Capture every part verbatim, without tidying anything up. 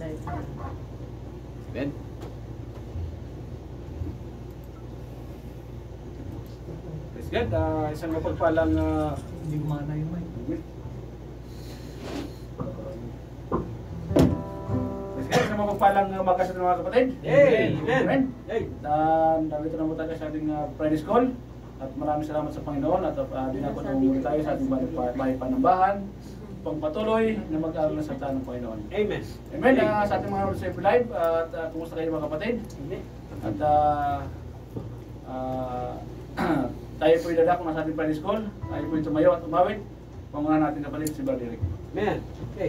Amen. Praise God. Uh, isang mapagpalang uh, Hindi gumana yung mic. Praise God. Isang mapagpalang uh, umaga sa ating mga kapatid. Amen. Amen. Hey. Dan dito na po tayo sa ating uh, Friday School. At maraming salamat sa Panginoon at uh, dinako na muli tayo sa ating bahay panambahan. Pagpatuloy na mag-aaral ng salita ng Panginoon. Amen. Amen. Uh, sa ating mga Lord Live at uh, kumusta kayo mga kapatid? At uh, uh, tayo po idadako na sa ating Friday School. Tayo po yung tumayo at umawit. Pamungan natin kapatid si Brother Eric. Amen. Okay.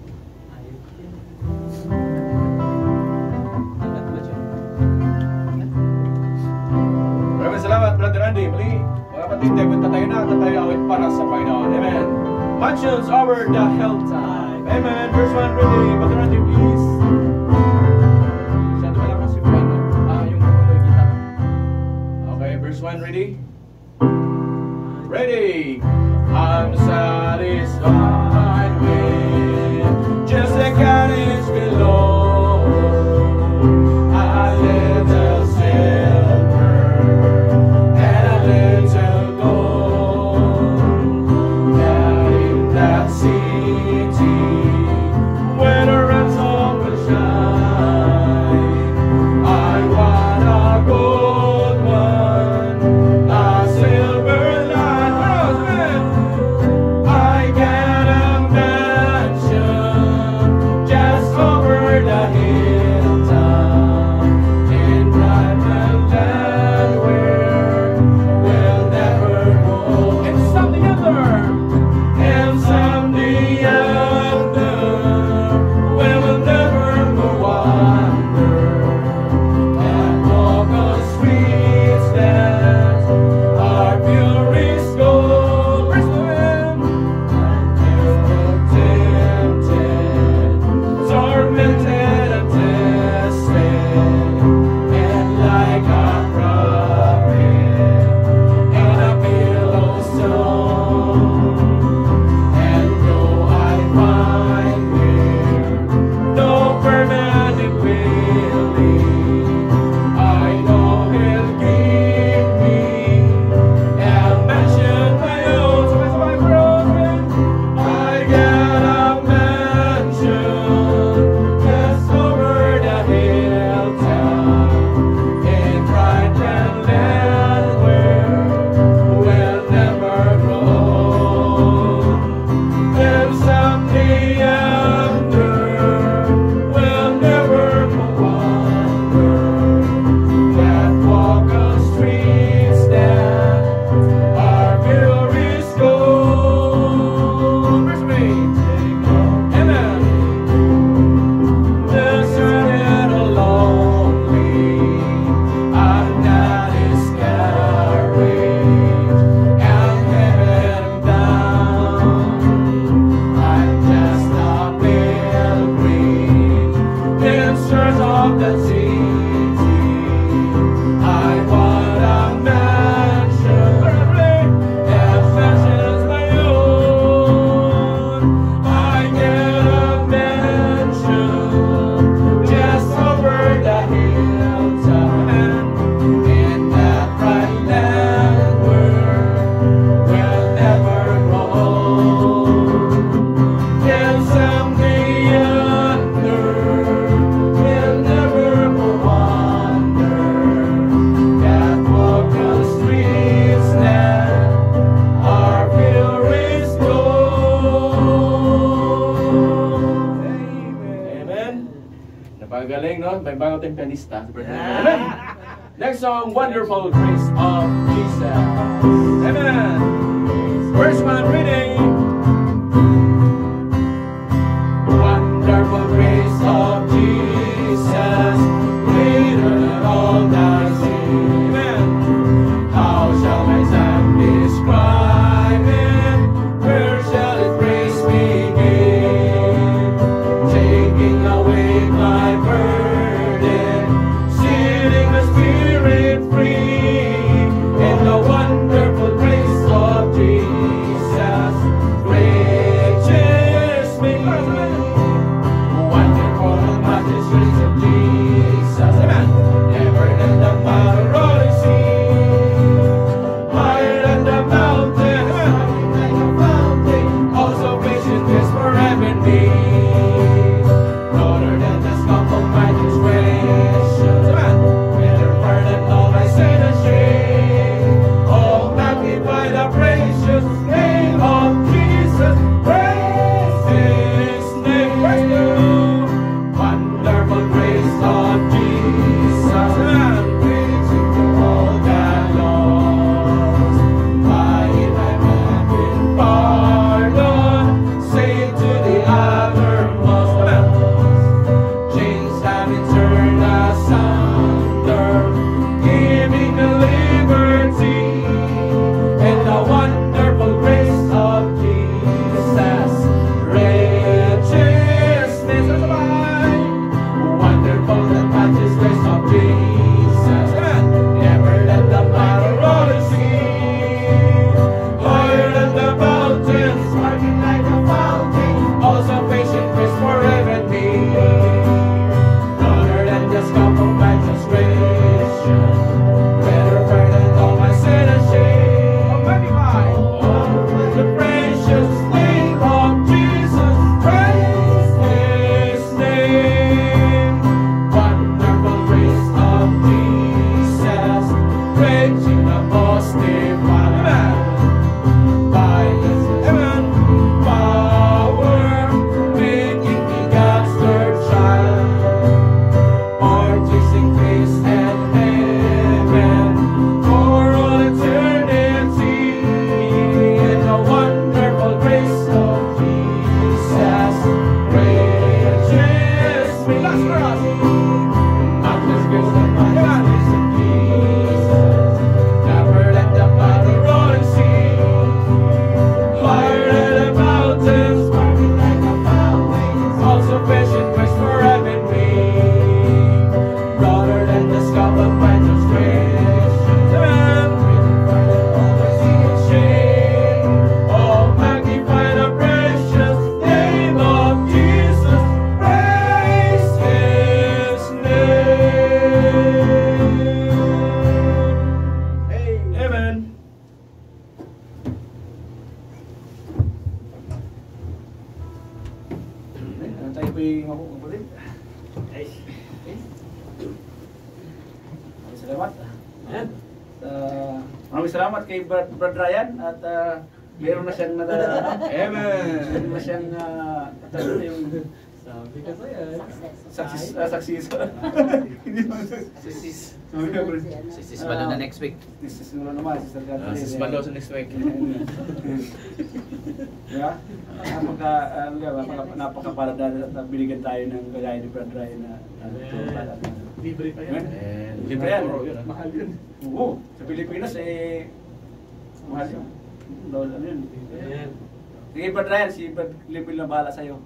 Maraming salamat, Brother Andy. Muli, mga kapatid, punta tayo na at tayo awit para sa Panginoon. Amen. Mansions over the hilltop. Amen. Verse one, ready. Brother Andy, please. Masyado malakas yung ano. Ah, yung kukuloy kita. Okay, verse one, ready? Ready. I'm satisfied with just a cottage below. I little silver and a little gold. That in that city where the ransom will shine, I want a gold one, a silver line. I get a mansion just over the hilltop in private land where we'll never go. And something other, and someday other, we will never go under and walk on streets that are pure as gold. Tempted, tormented and tested, and like a prophet and a pillow stone. And though I find there no permanent dwelling, I know He'll give me a mansion my own. So it's my broken. I got a mansion just over the hilltop in bright land where we'll never grow. And someday after we'll never go under that walk on streets that are pure as gold. Verse three. Amen. Deserted or lonely, I'm not discouraged. I'm heaven bound. I'm just a pilgrim in search of the city. I want a mansion, and fashion's my own. I get a mansion just over the hilltop in that bright land where we'll never grow old. And someday under we'll never go under that walk on streets that are pure as gold. Amen. Napagaling, no? May bago tayong pianista. Amen. Next song, Wonderful Grace of Jesus. Amen. First one, reading. Wonderful grace of Jesus, greater than all thy sin. Amen. How shall my tongue describe it? Where shall its praise begin? Taking away my burden, setting my spirit free in the wonderful grace of us, for us. Matchless grace of my God. Never let the mighty rolling sea. Higher than the mountains, sparkling like a fountain. All sufficient grace for heaven me. Broader than the scope of righteous grace. Amen. Always see it shame. Oh, magnify the precious name of Jesus. Praise His name. Amen. Ano tayo po yung mga kapatid? Okay. Maraming salamat. Ayan. Uh, maraming salamat kay Brad, Brad Ryan at uh, meron na siyang nata, Amen. meron na siyang uh, ano yung Sabi ka sa'yo. success, uh, success. Hindi mo Sis. sabi ko rin. Si Sis Malo na next week. This is Nuno naman, si Sir Uh, Gabriel. sis Malo sa next week. Diba? Napaka, ano nga, napaka, napakapalad na at binigyan tayo ng kagaya ni Brad Ryan na ano, Libre pa Amen. And Libre yan. Mahal yun. Oo, sa Pilipinas eh, mahal yun. Ano ano yun? Ayan. Sige, Brad Ryan, si Brad Libil na bahala sa'yo.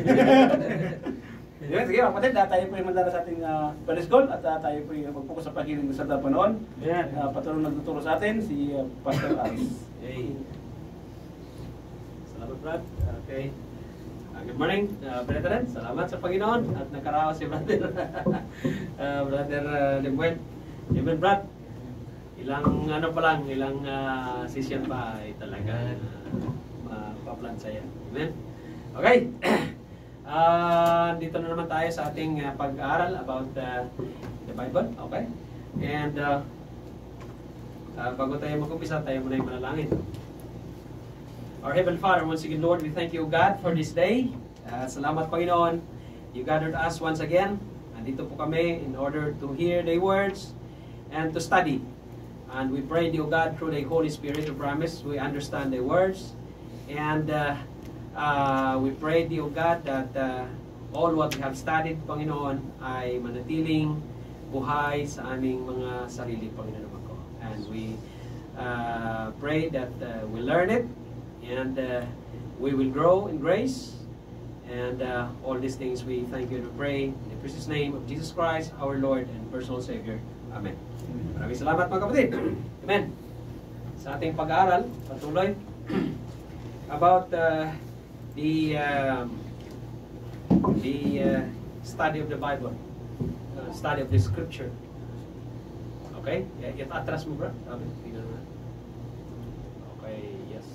Yun, sige, mga kapatid, ah, tayo po yung mandala sa ating uh, Paris Gold at uh, tayo po yung mag-focus sa pakiling sa Panoon. Ayan. Uh, patuloy nagtuturo sa atin, si uh, Pastor Aris. Okay. Salamat, Brad. Okay. Uh, good morning, uh, brethren. Salamat sa Panginoon at nakaraos si brother. uh, brother uh, Limuel. Amen, Brad. Ilang ano pa lang, ilang uh, session pa ay talaga uh, mapaplan sa'yo. Amen. Okay. Uh, dito na naman tayo sa ating uh, pag-aaral about uh, the Bible. Okay. And uh, uh, bago tayo mag-umpisa, tayo muna yung manalangin. Our Heavenly Father, once again, Lord, we thank you, God, for this day. Uh, salamat, Panginoon. You gathered us once again. Andito po kami in order to hear the words and to study. And we pray, dear God, through the Holy Spirit, to promise we understand the words. And uh, uh, we pray, dear God, that uh, all what we have studied, Panginoon, ay manatiling buhay sa aming mga sarili, Panginoon ko. And we uh, pray that uh, we learn it. And uh, we will grow in grace. And uh, all these things we thank you and we pray in the precious name of Jesus Christ, our Lord and personal Savior. Amen. Maraming salamat, mga kapatid. Amen. Sa ating pag-aaral, patuloy about uh, the um, the uh, study of the Bible, uh, study of the Scripture. Okay? It atras mo, bro? Sabi, tingnan mo. Okay, yes.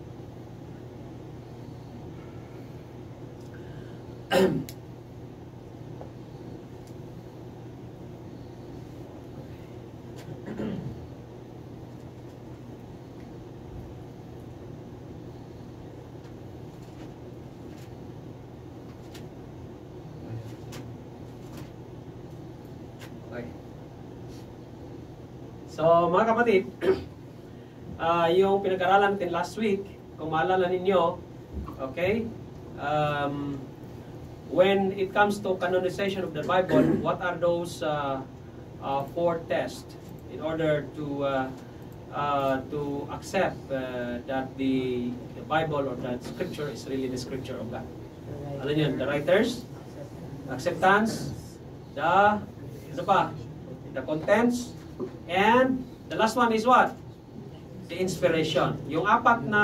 Okay. So, mga kapatid, uh, yung pinag-aralan natin last week, kung maalala ninyo, okay, um, when it comes to canonization of the Bible, what are those uh, uh, four tests in order to uh, uh, to accept uh, that the, the Bible or that Scripture is really the Scripture of God? Ano yun? The writers, acceptance, the, ano pa? The contents, and the last one is what? The inspiration. Yung apat na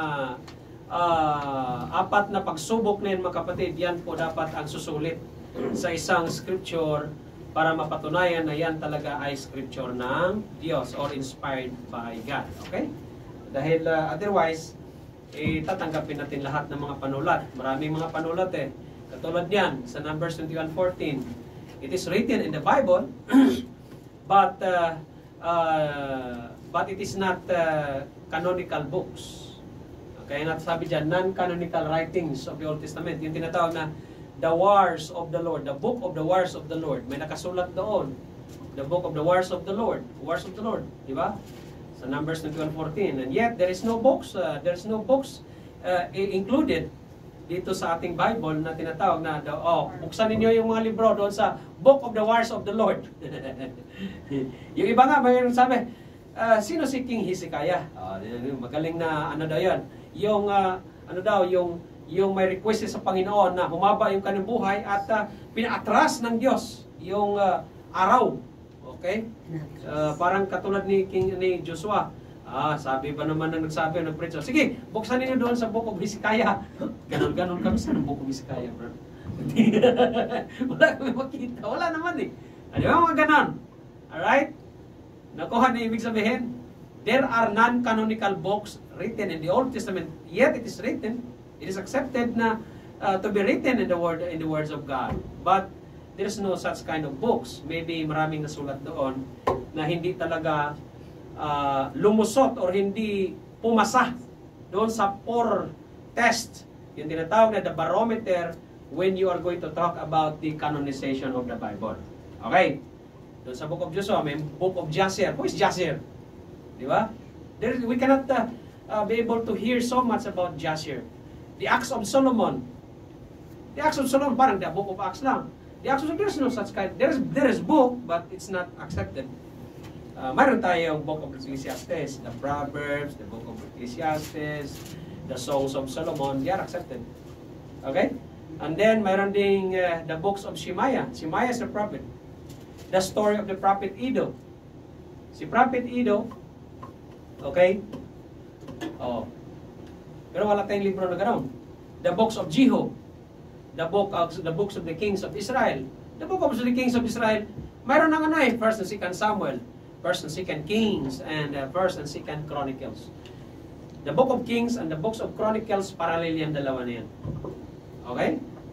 uh, apat na pagsubok na yun, mga kapatid, yan po dapat ang susulit sa isang scripture para mapatunayan na yan talaga ay scripture ng Diyos or inspired by God. Okay? Dahil uh, otherwise, eh, tatanggapin natin lahat ng mga panulat. Maraming mga panulat eh. Katulad yan, sa Numbers twenty-one fourteen, it is written in the Bible, but uh, uh, but it is not uh, canonical books. Okay, sabi dyan, non-canonical writings of the Old Testament. Yung tinatawag na the wars of the Lord, the book of the wars of the Lord. May nakasulat doon. The book of the wars of the Lord. Wars of the Lord. Di ba? Sa Numbers twenty-one fourteen. And yet, there is no books, uh, there is no books uh, included dito sa ating Bible na tinatawag na, oh, buksan ninyo yung mga libro doon sa Book of the Wars of the Lord. Yung iba nga, mayroon sabi, uh, sino si King Hezekiah? Oh, magaling na ano daw yan. Yung, uh, ano daw, yung, yung may request sa Panginoon na humaba yung kanyang buhay at uh, pinaatras ng Diyos yung uh, araw. Okay? Uh, parang katulad ni King ni Joshua. Ah, sabi ba naman na nagsabi ng preacher, sige, buksan niyo doon sa Book of Hezekiah. Ganon-ganon kami sa Book of Hezekiah, bro. Wala kami makita. Wala naman eh. Ano yung mga ganon? Alright? Nakuha na ibig sabihin, there are non-canonical books written in the Old Testament, yet it is written, it is accepted na uh, to be written in the word in the words of God. But there is no such kind of books. Maybe maraming nasulat doon na hindi talaga uh, lumusot or hindi pumasa doon sa four test. Yung tinatawag na the barometer when you are going to talk about the canonization of the Bible. Okay? Doon sa Book of Joshua, may Book of Jasher. Who is Jasher? Di ba? There, we cannot uh, uh, be able to hear so much about Jasher. The Acts of Solomon. The Acts of Solomon, parang the Book of Acts lang. The Acts of Solomon, there is no such kind. There is, there is book, but it's not accepted. Uh, mayroon tayong Book of Ecclesiastes, the Proverbs, the Book of Ecclesiastes, the Songs of Solomon, they are accepted. Okay? And then, mayroon ding uh, the books of Shemaiah. Shemaiah is a prophet. The story of the prophet Iddo. Si prophet Iddo, okay? Oh. Pero wala tayong libro na gano'n. The books of Jehu. The book of the books of the kings of Israel. The book of the kings of Israel, mayroon ng ano eh, First and Second Samuel, First and Second Kings, and uh, First and Second Chronicles. The book of Kings and the books of Chronicles, parallel yan, dalawa na yan. Okay?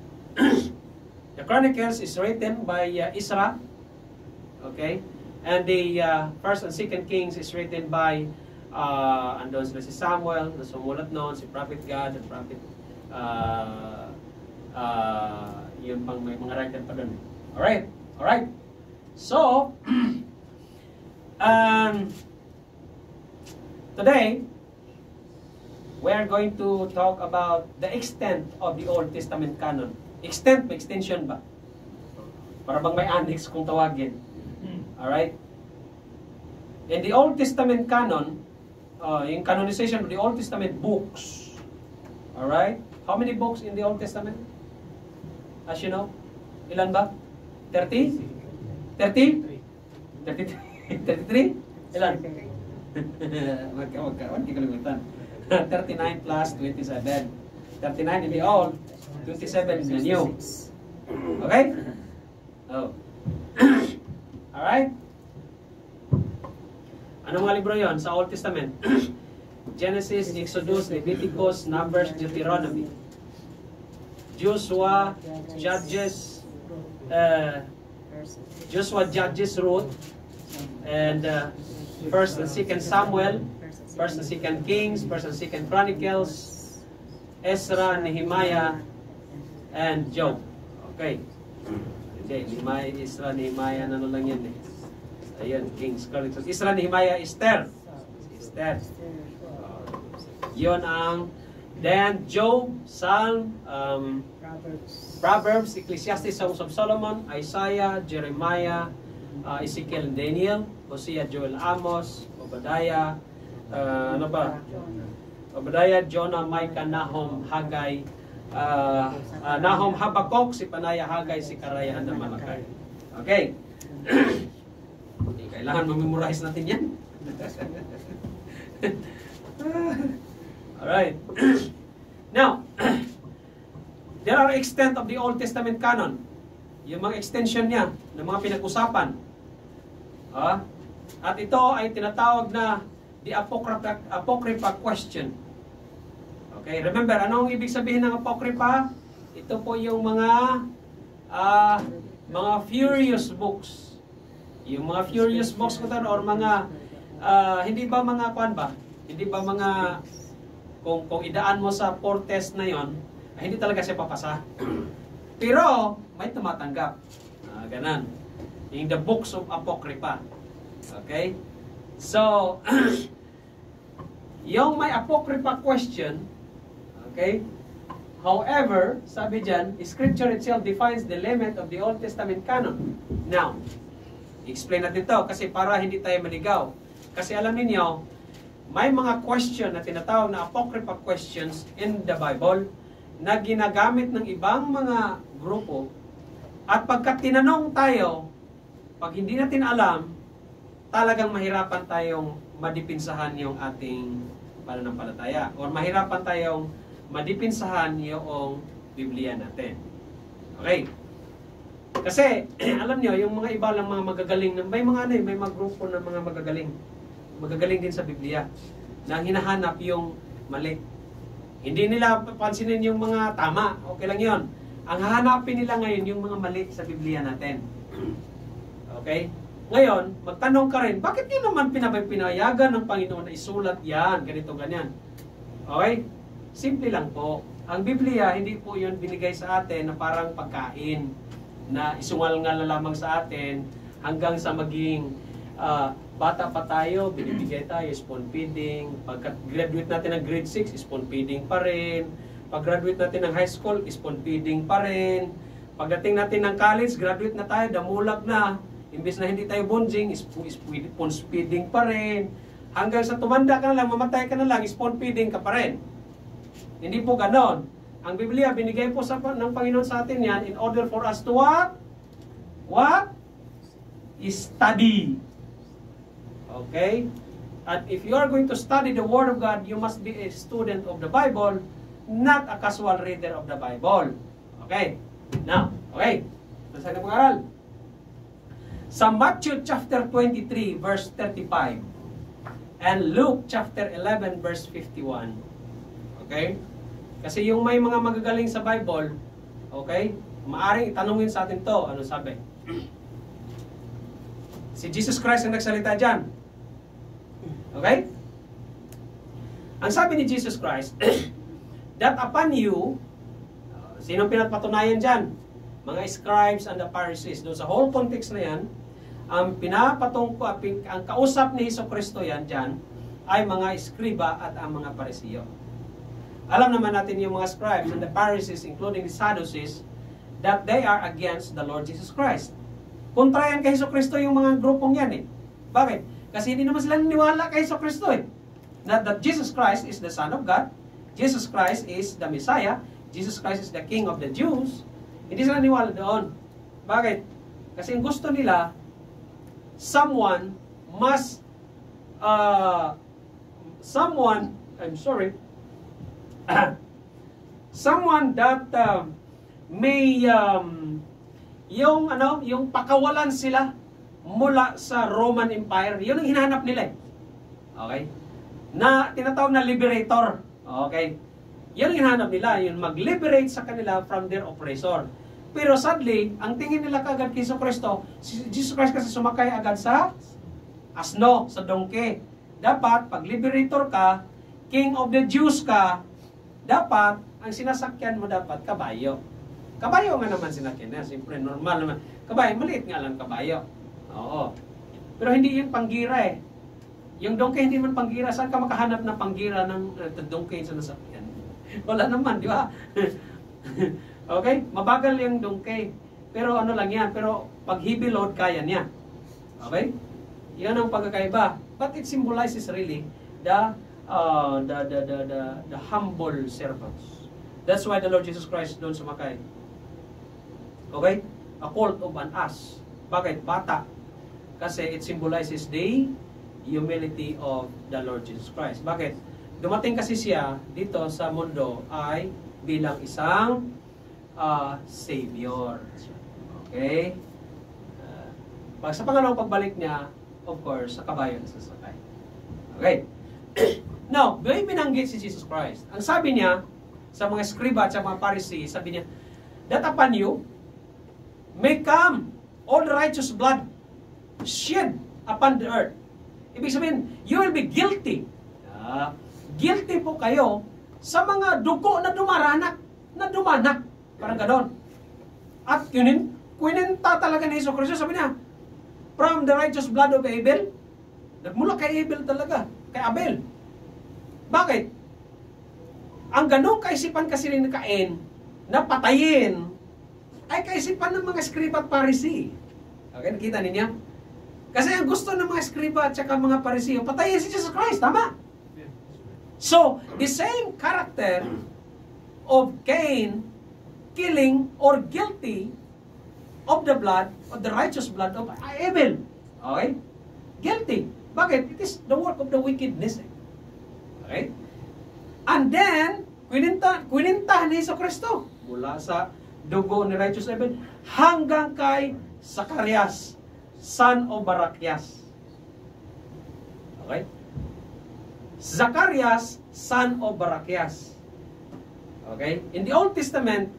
The Chronicles is written by uh, Isra. Okay? And the uh, First and Second Kings is written by uh, andun sila si Samuel, na sumulat noon, si Prophet God, the Prophet uh, uh, yun pang may mga writer pa doon. Alright? Alright? So, um, today, we are going to talk about the extent of the Old Testament canon. Extent, may extension ba? Para bang may annex kung tawagin. Alright? In the Old Testament canon, uh, in canonization of the Old Testament books, alright? How many books in the Old Testament? As you know? Ilan ba? thirty? thirty? thirty-three? Ilan? Wag ka, wag ka. Wag ka kalimutan. thirty-nine plus twenty-seven. thirty-nine in the Old, twenty-seven in the New. Okay? Oh. Alright? Anong mga libro yon sa Old Testament? Genesis, Exodus, Leviticus, Numbers, Deuteronomy. Joshua, Judges, uh, Joshua, Judges, Ruth, and uh, First and Second Samuel, First and Second Kings, First and Second Chronicles, Ezra, Nehemiah, and Job. Okay. Okay, Nehemiah, Ezra, Nehemiah, ano lang yan eh. Ayan, Kings, Chronicles. Ezra, Nehemiah, Esther. Esther. Uh, yun ang, then Job, Psalm, um, Proverbs, Proverbs, Ecclesiastes, Songs of Solomon, Isaiah, Jeremiah, uh, Ezekiel, Daniel, Hosea, Joel, Amos, Obadiah, uh, ano ba? Obadiah, Jonah, Micah, Nahum, Haggai, uh, uh, Nahum, Habakkuk, si Panaya, Haggai, si Karaya, and Malachi. Okay. Kailangan mamemorize natin yan. Alright. Now, there are extent of the Old Testament canon. Yung mga extension niya, ng mga pinag-usapan. Ah? At ito ay tinatawag na the Apocrypha, Apocrypha question. Okay, remember, anong ibig sabihin ng Apocrypha? Ito po yung mga uh, mga furious books. Yung mga furious books ko or mga uh, hindi ba mga kuan ba? Hindi ba mga kung kung idaan mo sa four test na yon, ay hindi talaga siya papasa. Pero may tumatanggap. Ah, ganun. Yung the books of Apocrypha. Okay? So, yung may Apocrypha question, okay? However, sabi dyan, Scripture itself defines the limit of the Old Testament canon. Now, explain natin to kasi para hindi tayo maligaw. Kasi alam niyo, may mga question na tinatawag na apocryphal questions in the Bible na ginagamit ng ibang mga grupo. At pagka tinanong tayo, pag hindi natin alam, talagang mahirapan tayong madipinsahan yung ating pananampalataya. O mahirapan tayong madipinsahan yung Biblia natin. Okay? Kasi, alam nyo, yung mga iba lang mga magagaling, may mga ano, may mga grupo ng mga magagaling. Magagaling din sa Biblia na hinahanap yung mali. Hindi nila papansinin yung mga tama. Okay lang yon. Ang hahanapin nila ngayon yung mga mali sa Biblia natin. Okay? Ngayon, magtanong ka rin, bakit yun naman pinayagan ng Panginoon na isulat yan, ganito, ganyan? Okay? Simple lang po. Ang Biblia, hindi po yun binigay sa atin na parang pagkain na isungal-ngal na lamang sa atin hanggang sa maging uh, bata pa tayo, binibigay tayo, spoon feeding. Pagka-graduate natin ng grade six, spoon feeding pa rin. Pag-graduate natin ng high school, spoon feeding pa rin. Pagdating natin ng college, graduate na tayo, damulag na. Imbes na hindi tayo bonjing, spoon feeding pa rin. Hanggang sa tumanda ka na lang, mamatay ka na lang, spoon feeding ka pa rin. Hindi po ganon. Ang Biblia, binigay po sa, ng Panginoon sa atin yan in order for us to what? What? Study. Okay? And if you are going to study the Word of God, you must be a student of the Bible, not a casual reader of the Bible. Okay? Now, okay. Nasa na pag-aral? Sa Matthew chapter twenty-three, verse thirty-five, and Luke chapter eleven, verse fifty-one. Okay? Kasi yung may mga magagaling sa Bible, okay, maaring itanungin sa atin to, ano sabi? Si Jesus Christ ang nagsalita dyan. Okay? Ang sabi ni Jesus Christ, that upon you, uh, sinong pinapatunayan dyan? Mga scribes and the Pharisees. Doon sa whole context na yan, ang pinapatungko, ang kausap ni Hesus Kristo yan dyan, ay mga eskriba at ang mga Pariseo. Alam naman natin yung mga scribes and the Pharisees, including the Sadducees, that they are against the Lord Jesus Christ. Kontra yan kay Hesus Kristo yung mga grupong yan eh. Bakit? Kasi hindi naman sila niniwala kay Hesus Kristo eh. That, that Jesus Christ is the Son of God, Jesus Christ is the Messiah, Jesus Christ is the King of the Jews. Hindi sila niniwala doon. Bakit? Kasi ang gusto nila, someone must, uh, someone, I'm sorry, someone that uh, may um, yung ano, yung pakawalan sila mula sa Roman Empire. Yun ang hinahanap nila. Okay? Na tinatawag na liberator. Okay? Yun ang hinahanap nila, yung mag-liberate sa kanila from their oppressor. Pero sadly, ang tingin nila kagad kay Jesus Kristo, si Jesus Christ kasi sumakay agad sa asno, sa donkey. Dapat, pag liberator ka, King of the Jews ka, dapat, ang sinasakyan mo dapat, kabayo. Kabayo nga naman sinakyan na. Siyempre, normal naman. Kabayo, maliit nga lang kabayo. Oo. Pero hindi yung panggira eh. Yung donkey hindi man panggira. Saan ka makahanap ng panggira ng uh, donkey sa nasakyan? Wala naman, di ba? Okay? Mabagal yung donkey. Pero ano lang yan. Pero pag heavy load, kaya niya. Okay? Yan ang pagkakaiba. But it symbolizes really the Uh, the, the, the, the, the humble servants. That's why the Lord Jesus Christ doon sumakay. Okay? A colt of an ass. Bakit? Bata. Kasi it symbolizes the humility of the Lord Jesus Christ. Bakit? Dumating kasi siya dito sa mundo ay bilang isang uh, Savior. Okay? Uh, pag sa pangalawang pagbalik niya, of course, sa kabayo na sasakay. Okay? Now, may binanggit si Jesus Christ. Ang sabi niya sa mga scriba at sa mga Pharisee, sabi niya, that upon you may come all the righteous blood shed upon the earth. Ibig sabihin, you will be guilty. Uh, guilty po kayo sa mga dugo na dumaranak, na dumanak. Parang gano'n. At kunin, kuninta talaga ni Jesus Christ. Sabi niya, from the righteous blood of Abel, nagmula kay Abel talaga, kay Abel. Bakit? Ang ganong kaisipan kasi ni Cain na patayin ay kaisipan ng mga Skriba at Parisi. Okay, nakita ninyo? Kasi ang gusto ng mga Skriba at saka mga Parisiyo, patayin si Jesus Christ, tama? So, the same character of Cain killing or guilty of the blood, of the righteous blood of Abel. Okay? Guilty. Bakit? It is the work of the wickedness. Okay? And then, kwininta, kwininta ni Hesus Kristo mula sa dugo ni righteous Abel hanggang kay Zacarias, son of Barakias. Okay? Zacarias, son of Barakias. Okay? In the Old Testament,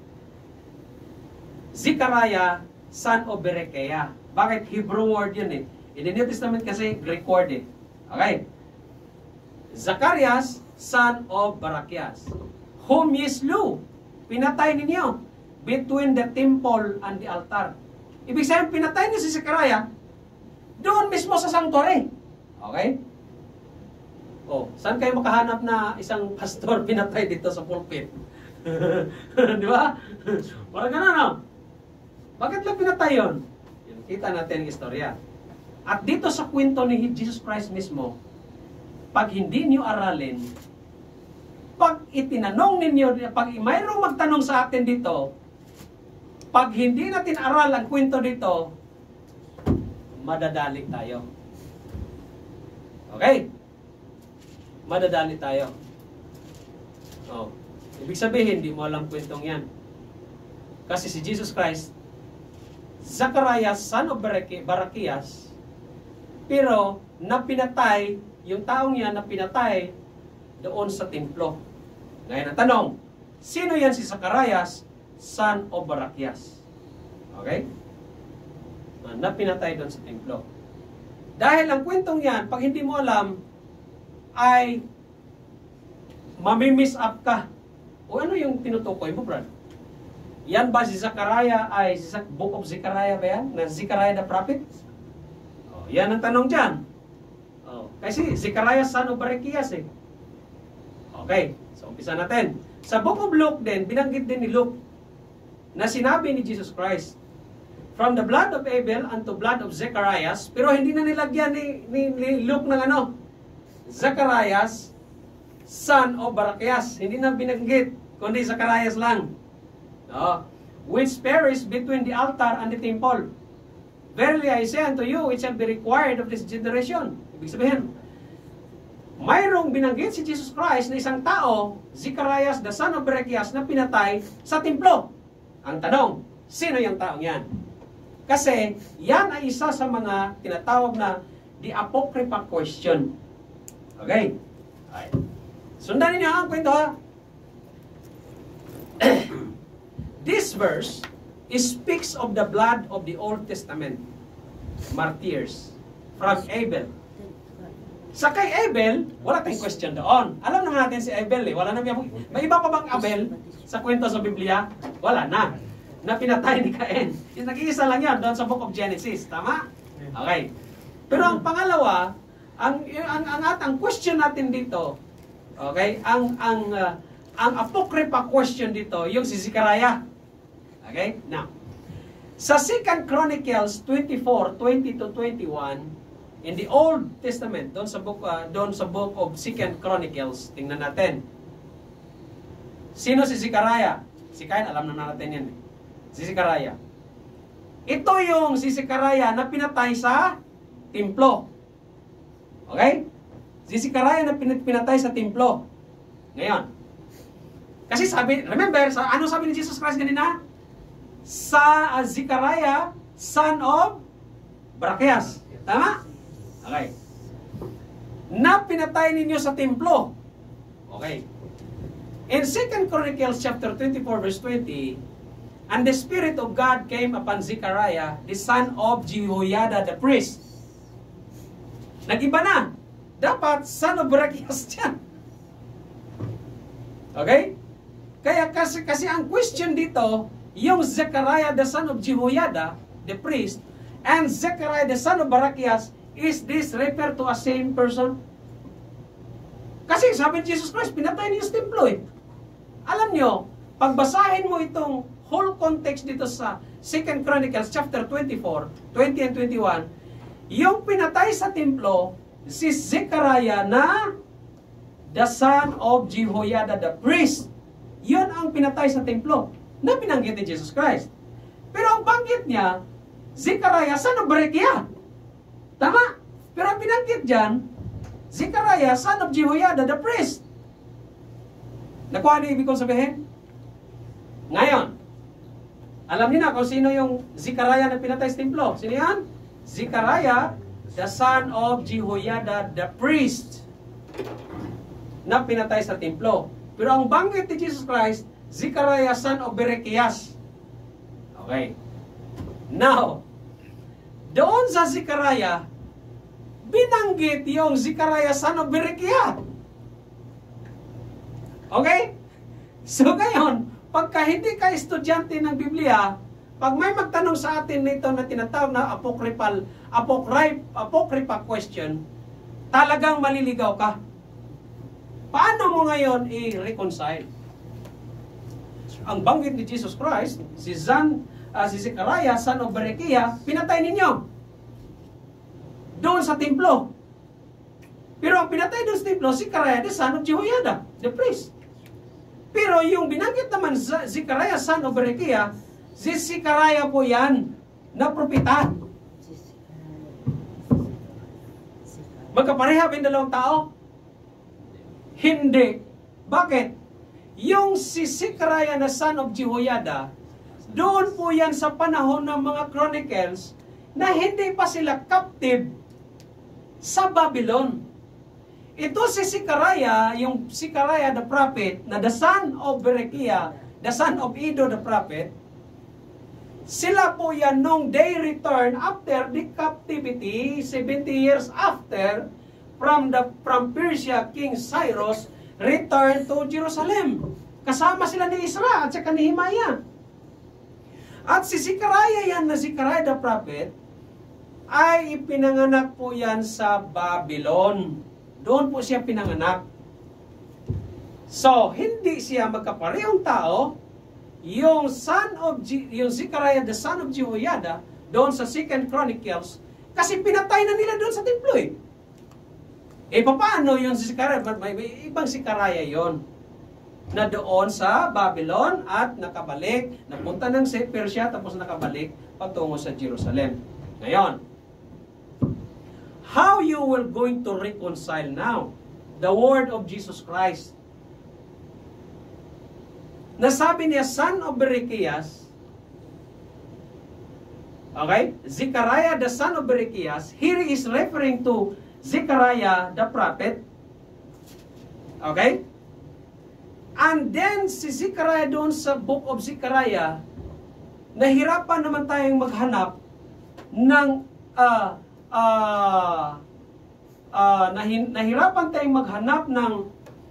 Zechariah, son of Berechiah. Bakit? Hebrew word yun eh. In the New Testament kasi, Greek word eh. Okay? Zacarias, son of Barakias, whom ye slew, pinatay ninyo, between the temple and the altar. Ibig sabihin, pinatay niyo si Zechariah, doon mismo sa sanctuary. Okay? Oh, saan kayo makahanap na isang pastor pinatay dito sa pulpit? Di ba? Parang gano'n, no? Bakit lang pinatay yun? Yun, kita natin ang istorya. At dito sa kwento ni Jesus Christ mismo, pag hindi niyo aralin, pag itinanong ninyo, pag mayroong magtanong sa atin dito, pag hindi natin aral ang kwento dito, madadali tayo. Okay? Madadali tayo. Oh. Ibig sabihin, hindi mo alam kwentong yan. Kasi si Jesus Christ, Zacharias, son of Barakias, pero napinatay, yung taong yan na pinatay doon sa templo. Ngayon ang tanong, sino yan si Zacharias, son of Barakias? Okay? Na pinatay doon sa templo. Dahil ang kwentong yan, pag hindi mo alam, ay mamimiss up ka. O ano yung tinutukoy mo, Brad? Yan ba si Zechariah ay si Book of Zechariah ba yan? Na Zechariah the prophet? Oh, yan ang tanong dyan. Oh, kasi Zechariah son of Barakias eh. Okay, so umpisa natin. Sa Book of Luke din, binanggit din ni Luke na sinabi ni Jesus Christ, from the blood of Abel unto blood of Zacharias, pero hindi na nilagyan ni, ni, ni Luke ng ano, Zacharias, son of Barakias. Hindi na binanggit, kundi Zacharias lang. No? Which perished between the altar and the temple. Verily I say unto you, it shall be required of this generation. Ibig sabihin, mayroong binanggit si Jesus Christ na isang tao, Zacharias, the son of Barakias, na pinatay sa templo. Ang tanong, sino yung taong yan? Kasi, yan ay isa sa mga tinatawag na the apocryphal question. Okay? Alright. Sundan ninyo ang kwento ha. This verse speaks of the blood of the Old Testament martyrs from Abel. Sa kay Abel, wala tayong question doon. Alam naman natin si Abel eh. Wala na, may iba pa bang Abel sa kwento sa Biblia? Wala na. Na pinatay ni Cain. Nag-iisa lang yan doon sa Book of Genesis. Tama? Okay. Pero ang pangalawa, ang ang ang, ang, ang question natin dito, okay? Ang ang uh, ang apocryphal question dito, yung si Zechariah. Okay? Now, sa Second Chronicles twenty-four, twenty to twenty-one, in the Old Testament, doon sa book uh, doon sa book of Second Chronicles, tingnan natin. Sino si Zechariah? Si Cain, alam na natin yan. Si Zechariah. Ito yung si Zechariah na pinatay sa templo. Okay? Si Zechariah na pinatay sa templo. Ngayon, kasi sabi, remember, sa, ano sabi ni Jesus Christ kanina? Sa uh, Zechariah, son of Barakias. Tama? Okay. Na pinatay ninyo sa templo. Okay. In Second Chronicles chapter twenty-four verse twenty, and the Spirit of God came upon Zechariah, the son of Jehoiada the priest. Nag-iba na. Dapat son of Barakias dyan. Okay? Kaya kasi, kasi ang question dito, yung Zechariah the son of Jehoiada, the priest, and Zechariah the son of Barakias, is this refer to a same person? Kasi sabi ni Jesus Christ, pinatay niya sa templo eh. Alam nyo, pagbasahin mo itong whole context dito sa Second Chronicles chapter twenty-four, twenty and twenty-one, yung pinatay sa templo, si Zechariah na the son of Jehoiada the priest. Yun ang pinatay sa templo na binanggit ni Jesus Christ. Pero ang banggit niya, Zechariah son of Berechiah. Tama? Pero ang binanggit dyan, Zechariah son of Jehoiada the priest. Nakuha niyo ibig kong sabihin? Ngayon, alam niyo na kung sino yung Zechariah na pinatay sa templo. Sino yan? Zechariah, the son of Jehoiada the priest, na pinatay sa templo. Pero ang banggit ni Jesus Christ, Zechariah son of Berechiah. Okay. Now, doon sa Zechariah, binanggit yung Zechariah son of Berechiah. Okay? So ngayon, pagka hindi ka estudyante ng Biblia, pag may magtanong sa atin nito na tinatawag na apocryphal, apocryph, apocryphal question, talagang maliligaw ka. Paano mo ngayon i-reconcile? Ang banggit ni Jesus Christ, si Zan, uh, si Zechariah, son of Berechiah, pinatay ninyo doon sa templo. Pero ang pinatay doon sa templo, si Zechariah, the son of Jehoiada, the priest. Pero yung binanggit naman Zechariah, son of Berechiah, si Zechariah po yan na propeta. Magkapareha ba yung dalawang tao? Hindi. Bakit? Yung si Zechariah na son of Jehoiada, doon po yan sa panahon ng mga Chronicles na hindi pa sila captive sa Babylon. Ito si Zechariah, yung Zechariah the prophet, na the son of Berechiah, the son of Iddo the prophet, sila po yan nung they return after the captivity, seventy years after, from the from Persia, King Cyrus, return to Jerusalem. Kasama sila ni Isra at saka ni Himaya. At si Zechariah yan na Zechariah the prophet, ay ipinanganak po yan sa Babylon. Doon po siya pinanganak. So, hindi siya magkaparehong tao. Yung son of G, yung Zechariah, the son of Jehoiada, doon sa Second Chronicles, kasi pinatay na nila doon sa templo eh. Eh, paano yung Zechariah? May, may ibang Zechariah yon na doon sa Babylon at nakabalik, napunta ng Persia, tapos nakabalik patungo sa Jerusalem. Ngayon, how you will going to reconcile now the word of Jesus Christ? Nasabi niya, son of Berechiah, okay? Zechariah, the son of Berechiah, here is referring to Zechariah, the prophet. Okay? And then, si Zechariah doon sa book of Zechariah, nahirapan naman tayong maghanap ng uh, Uh, uh, nahin, nahirapan tayong maghanap ng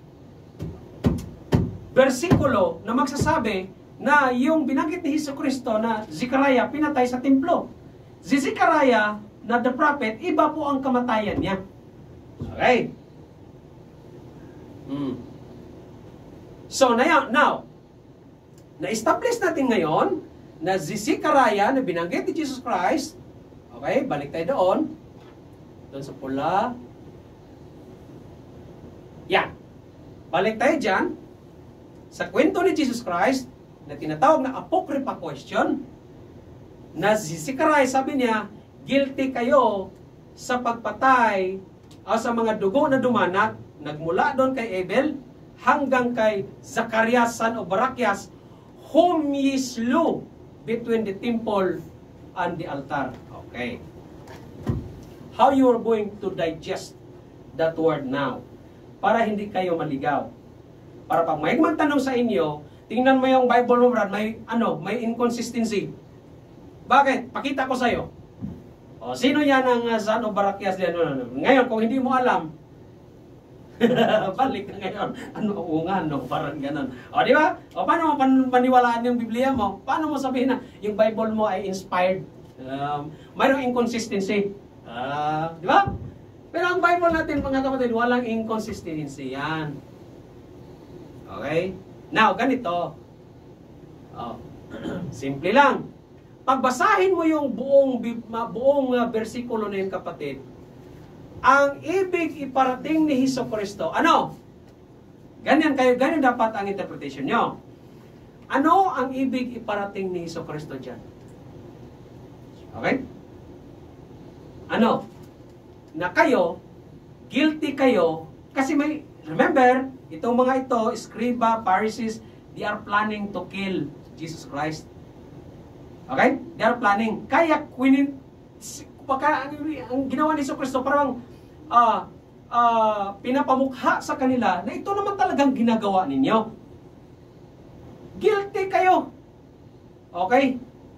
versikulo na magsasabi na yung binanggit ni Jesucristo na Zechariah pinatay sa templo. Si Zechariah na the prophet, iba po ang kamatayan niya. Okay. Hmm. So, now, now na-establish natin ngayon na si Zechariah na binanggit ni Jesus Christ. Okay, balik tayo doon. Doon sa pula. Yan. Balik tayo dyan. Sa kwento ni Jesus Christ, na tinatawag na apocryphal question, na si Zechariah, sabi niya, guilty kayo sa pagpatay o sa mga dugo na dumanak, nagmula doon kay Abel, hanggang kay Zacharias, son of Barachias, whom ye slew between the temple and the altar. Okay. How you are going to digest that word now? Para hindi kayo maligaw. Para pag may magtanong sa inyo, tingnan mo yung Bible mo, Brad, may, ano, may inconsistency. Bakit? Pakita ko sa'yo. O, sino yan ang uh, son of Barachias? Ngayon, kung hindi mo alam, balik na ngayon. Ano, oo nga, no? Parang ganun. O, di ba? O, paano mo paniwalaan yung Biblia mo? Paano mo sabihin na yung Bible mo ay inspired? Um, mayroong inconsistency. Uh, di ba? Pero ang Bible natin, mga kapatid, walang inconsistency yan. Okay? Now, ganito. Oh. Simple lang. Pagbasahin mo yung buong buong uh, bersikulo na yun, kapatid, ang ibig iparating ni Hesukristo, ano? Ganyan kayo, ganyan dapat ang interpretation nyo. Ano ang ibig iparating ni Hesukristo dyan? Okay? Ano? Na kayo, guilty kayo, kasi may, remember, itong mga ito, Scriba, Pharisees, they are planning to kill Jesus Christ. Okay? They are planning. Kaya, kunin, baka, ang, ang ginawa ni Hesukristo, parang, uh, uh, pinapamukha sa kanila, na ito naman talagang ginagawa ninyo. Guilty kayo. Okay?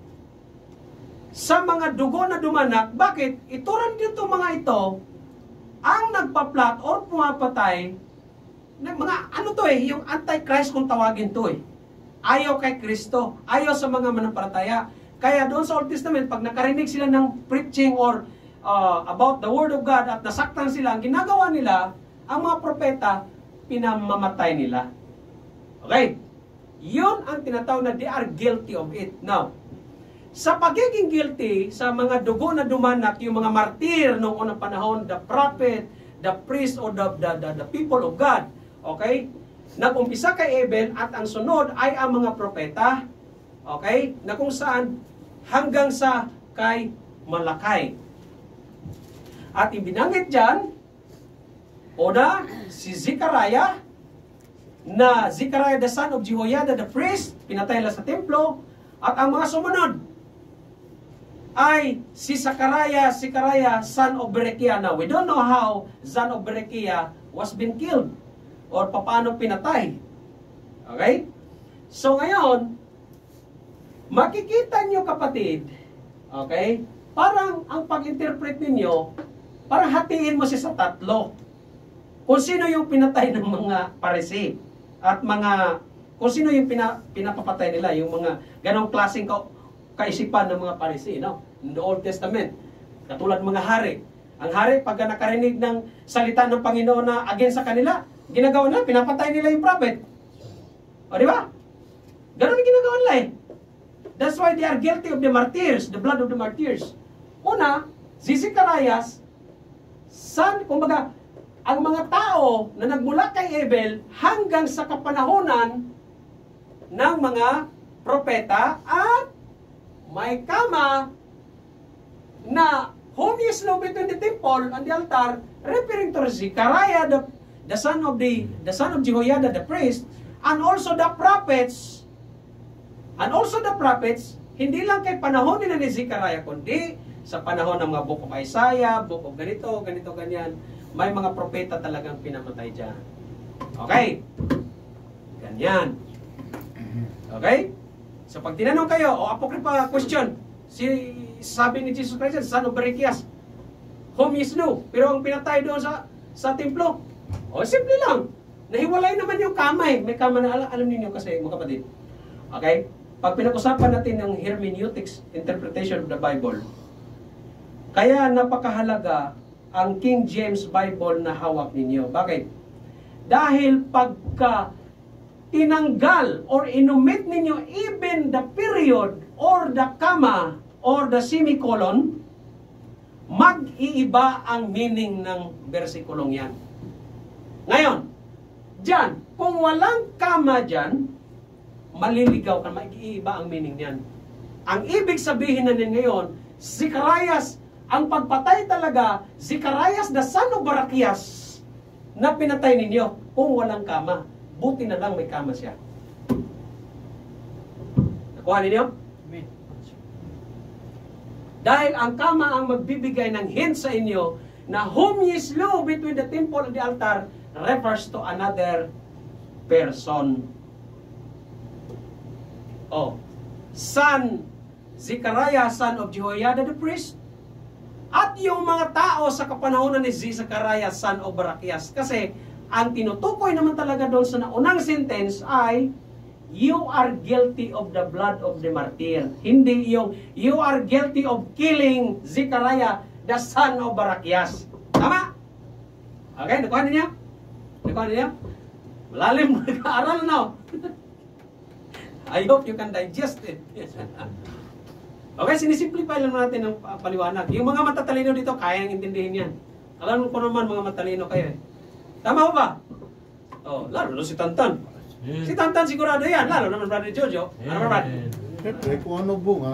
Sa mga dugo na dumanak, bakit? Ito rin dito mga ito, ang nagpa-plot or pumapatay, na mga ano to eh, yung antichrist kung tawagin to eh. Ayaw kay Kristo, ayaw sa mga manampalataya. Kaya doon sa Old Testament, pag nakarinig sila ng preaching or uh, about the Word of God at nasaktan sila, ang ginagawa nila, ang mga propeta, pinamamatay nila. Okay? Yun ang tinatawag na they are guilty of it. Now, sa pagiging guilty, sa mga dugo na dumanak, yung mga martir noong unang panahon, the prophet, the priest, or the, the, the, the people of God, okay? Nag-umpisa kay Abel at ang sunod ay ang mga propeta, okay? Na kung saan hanggang sa kay Malakay. At ibinanggit dyan, una, si Zechariah, na Zechariah the son of Jehoiada the priest, pinatay nila sa templo, at ang mga sumunod ay si Zechariah, Zechariah son of Berechiah. Now, we don't know how son of Berechiah was been killed or paano pinatay. Okay? So ngayon, makikita nyo kapatid, okay, parang ang pag-interpret ninyo, parang hatiin mo siya sa tatlo. Kung sino yung pinatay ng mga Parisi at mga, kung sino yung pina, pinapapatay nila, yung mga ganong klaseng ka, kaisipan ng mga Parisi, no? In the Old Testament, katulad mga hari. Ang hari, pag nakarinig ng salita ng Panginoon na against sa kanila, ginagawa nila, pinapatay nila yung prophet. O, di ba? Ganon yung ginagawa nila eh. That's why they are guilty of the martyrs, the blood of the martyrs. Una, si Zechariah, son, kumbaga, ang mga tao na nagmula kay Abel hanggang sa kapanahonan ng mga propeta at may kama na whom is no between the temple and the altar, referring to Zechariah, the, the son of the the son of Jehoiada, the priest, and also the prophets, and also the prophets, hindi lang kay panahon nila ni Zechariah, kundi sa panahon ng mga Book of Isaiah, Book of ganito, ganito, ganyan, may mga propeta talagang pinamatay dyan. Okay? Ganyan. Okay? So pag tinanong kayo, o apocrypha question, si sabi ni Jesus Christ, son of Berechiah, whom he slew, pero ang pinatay doon sa sa templo, o simple lang, nahiwalay naman yung kamay. May kama na, alam, alam niyo kasi mga kapatid. Okay? Pag pinag-usapan natin ng hermeneutics, interpretation of the Bible, kaya napakahalaga ang King James Bible na hawak ninyo. Bakit? Dahil pagka tinanggal or inumit ninyo even the period or the comma or the semicolon, mag-iiba ang meaning ng versikulong yan. Ngayon, dyan, kung walang comma dyan, maliligaw ka, mag-iiba ang meaning niyan. Ang ibig sabihin na din ngayon, Zechariah, ang pagpatay talaga, Zechariah the son of Berechiah, na pinatay ninyo, kung walang kama. Buti na lang may kama siya. Nakuha ninyo? Amen. Dahil ang kama ang magbibigay ng hint sa inyo na whom ye slew between the temple and the altar refers to another person. Oh, son, Zechariah, son of Jehoiada the priest, at yung mga tao sa kapanahonan ni Zechariah, son of Berechiah. Kasi ang tinutukoy naman talaga doon sa naunang sentence ay you are guilty of the blood of the martyr. Hindi yung you are guilty of killing Zechariah, the son of Berechiah. Tama? Okay, nakuha niya? Nakuha niya? Malalim nag-aaral na. I hope you can digest it. Okay, sinisimplify lang natin ang paliwanag. Yung mga matatalino dito, kayang intindihin yan. Alam ko naman mga matalino kayo eh. Tama ba? Oh, lalo na si Tantan. Si Tantan sigurado yan. Lalo naman Brother Jojo. Ano ba, Brad? Siyempre, kung ano bunga.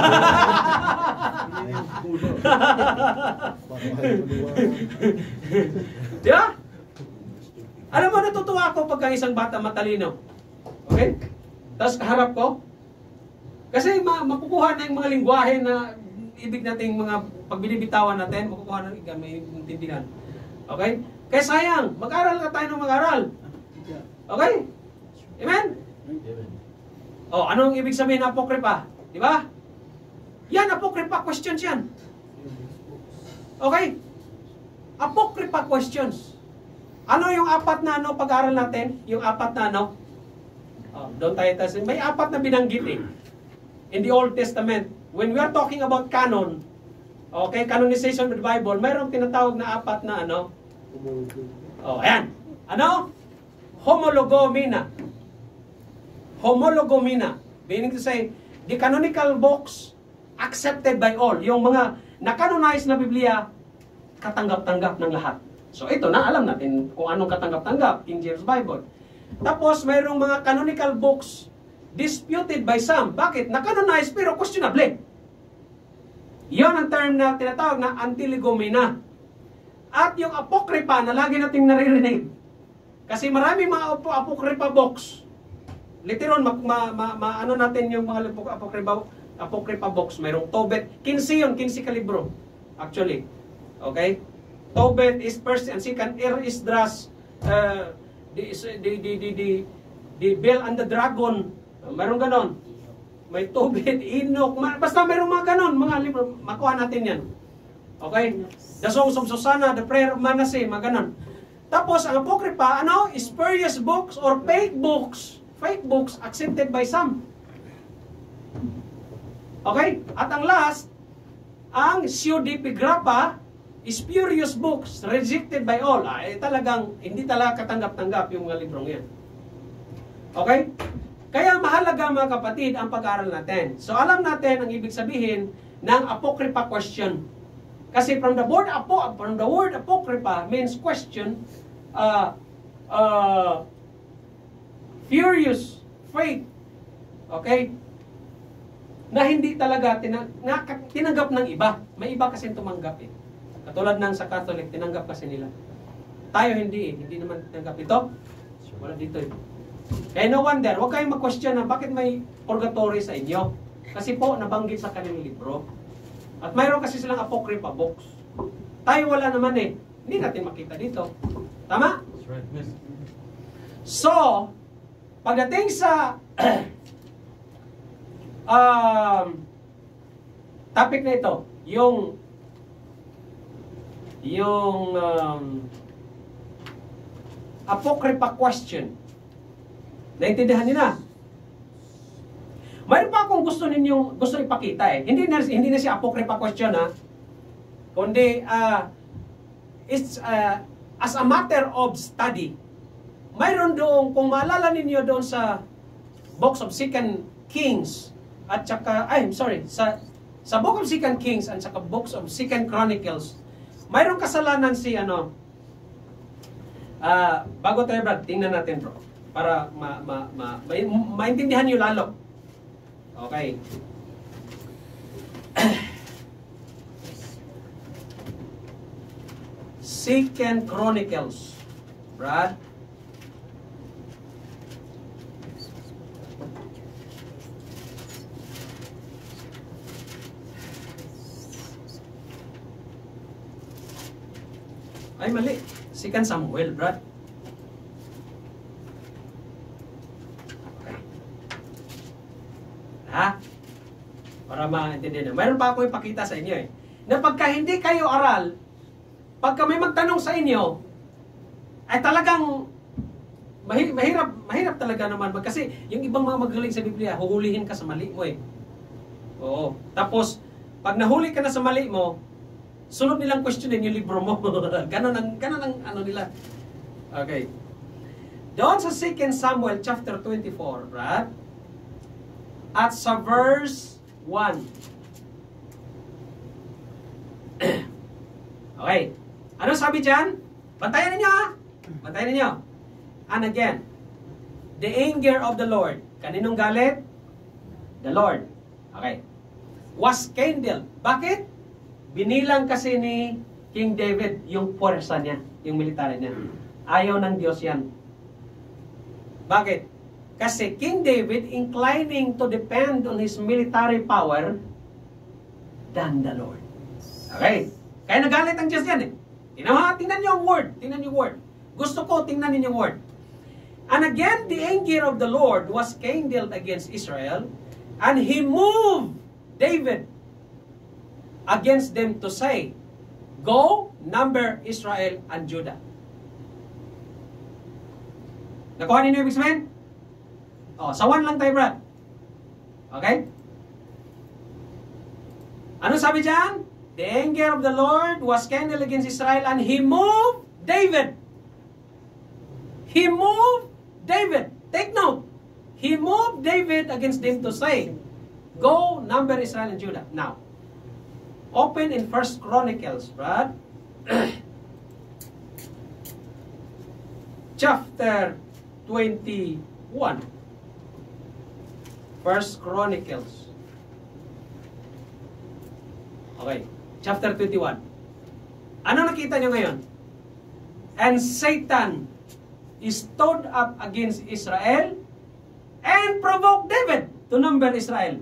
Di ba? Alam mo, natutuwa ako pagka isang bata matalino. Okay? Tapos kaharap ko. Kasi ma makukuha na yung mga lingwahe na ibig nating mga pagbinibitawan natin, makukuha na yung may intindihan. Okay? Kaya sayang, mag-aral ka tayo ng mag-aral. Okay? Amen? Oh, anong ibig sabihin ng apokripa? Di ba? Yan, apokripa questions yan. Okay? Apokripa questions. Ano yung apat na ano pag-aral natin? Yung apat na ano? Oh, doon tayo tayo. May apat na binanggit eh. In the Old Testament, when we are talking about canon, okay, canonization of the Bible, mayroong tinatawag na apat na ano? Oh, ayan. Ano? Homologomena. Homologomena. Meaning to say, the canonical books accepted by all. Yung mga na-canonize na Biblia, katanggap-tanggap ng lahat. So ito na, alam natin kung anong katanggap-tanggap, King James Bible. Tapos, mayroong mga canonical books disputed by some. Bakit? Na-canonize pero questionable. Yan ang term na tinatawag na antilegomena. At yung apokripa na lagi nating naririnig. Kasi maraming mga ap apokripa books. Literon, ma, ma, ma, ma, ano natin yung mga apokripa, apokripa books. Mayroong Tobit. quince yun, quince ka libro. Actually. Okay? Tobit is first and second. Ir Esdras. Uh, the, the, the, the, the, the Bell and the Dragon. Mayroong ganon. May Tobit, Enoch. Basta mayroong mga ganon. Mga libro. Makuha natin yan. Okay? The Songs of Susanna, The Prayer of Manasseh, mga ganon. Tapos, ang apokripa, ano? Spurious books or fake books. Fake books accepted by some. Okay? At ang last, ang pseudepigrapha, spurious books rejected by all. Ay, talagang, hindi talaga katanggap-tanggap yung mga librong yan. Okay? Kaya mahalaga mga kapatid ang pag-aaral natin. So alam natin ang ibig sabihin ng apokripa question. Kasi from the word apo, from the word apokripa means question, uh, uh, furious, faith, okay? Na hindi talaga tinang, na, tinanggap ng iba. May iba kasi tumanggap eh. Katulad ng sa Catholic, tinanggap kasi nila. Tayo hindi eh. Hindi naman tinanggap ito. Wala dito eh. Kaya no wonder, huwag kayong mag-question na bakit may purgatory sa inyo. Kasi po, nabanggit sa kanilang libro. At mayroon kasi silang apokripa books. Tayo wala naman eh. Hindi natin makita dito. Tama? That's right, miss. So, pagdating sa um, topic na ito, yung yung um, apokripa question. Naintindihan niyo na? Mayroon pa akong gusto ninyong gusto ipakita eh. Hindi na hindi na siya apokripa question ha. Kundi uh, it's uh, as a matter of study. Mayroon doon, kung maalala ninyo doon sa Books of Second Kings at saka ay, I'm sorry, sa sa Book of Second Kings at saka Books of Second Chronicles, mayroong kasalanan si ano uh, bago tayo Brad, tingnan natin bro. Para ma, ma, ma, ma, maintindihan nyo lalo. Okay. Second Chronicles. Brad. Ay, mali. Second Samuel, Brad. Ha? Para maintindihan nyo. Mayroon pa ako ipakita sa inyo eh. Na pagka hindi kayo aral, pagka may magtanong sa inyo, ay talagang mahi mahirap, mahirap talaga naman. Kasi yung ibang mga magaling sa Biblia, huhulihin ka sa mali mo eh. Oo. Tapos, pag nahuli ka na sa mali mo, sunod nilang questionin yung libro mo. Ganon ang, ganon ang ano nila. Okay. Doon sa Second Samuel chapter twenty-four, Brad, at sa verse one. Okay. Ano sabi dyan? Bantayan ninyo ha? Bantayan ninyo. And again, the anger of the Lord. Kaninong galit? The Lord. Okay. Was kindled. Bakit? Binilang kasi ni King David yung puwersa niya, yung military niya. Ayaw ng Diyos yan. Bakit? Kasi King David inclining to depend on his military power than the Lord. Okay. Kaya nagalit ang Diyos yan eh. Tingnan, tingnan niyo ang word. Tingnan niyo yung word. Gusto ko, tingnan niyo yung word. And again, the anger of the Lord was kindled against Israel, and he moved David against them to say, go, number Israel and Judah. Nakuha ninyo ibig sabihin? Oh, sawan lang tayo, Brad. Okay? Ano sabi dyan? The anger of the Lord was kindled against Israel, and he moved David. He moved David. Take note. He moved David against them to say, go, number Israel and Judah. Now, open in First Chronicles, Brad. Chapter twenty-one. First Chronicles. Okay. Chapter twenty-one. Ano nakita nyo ngayon? And Satan stood up against Israel and provoked David to number Israel.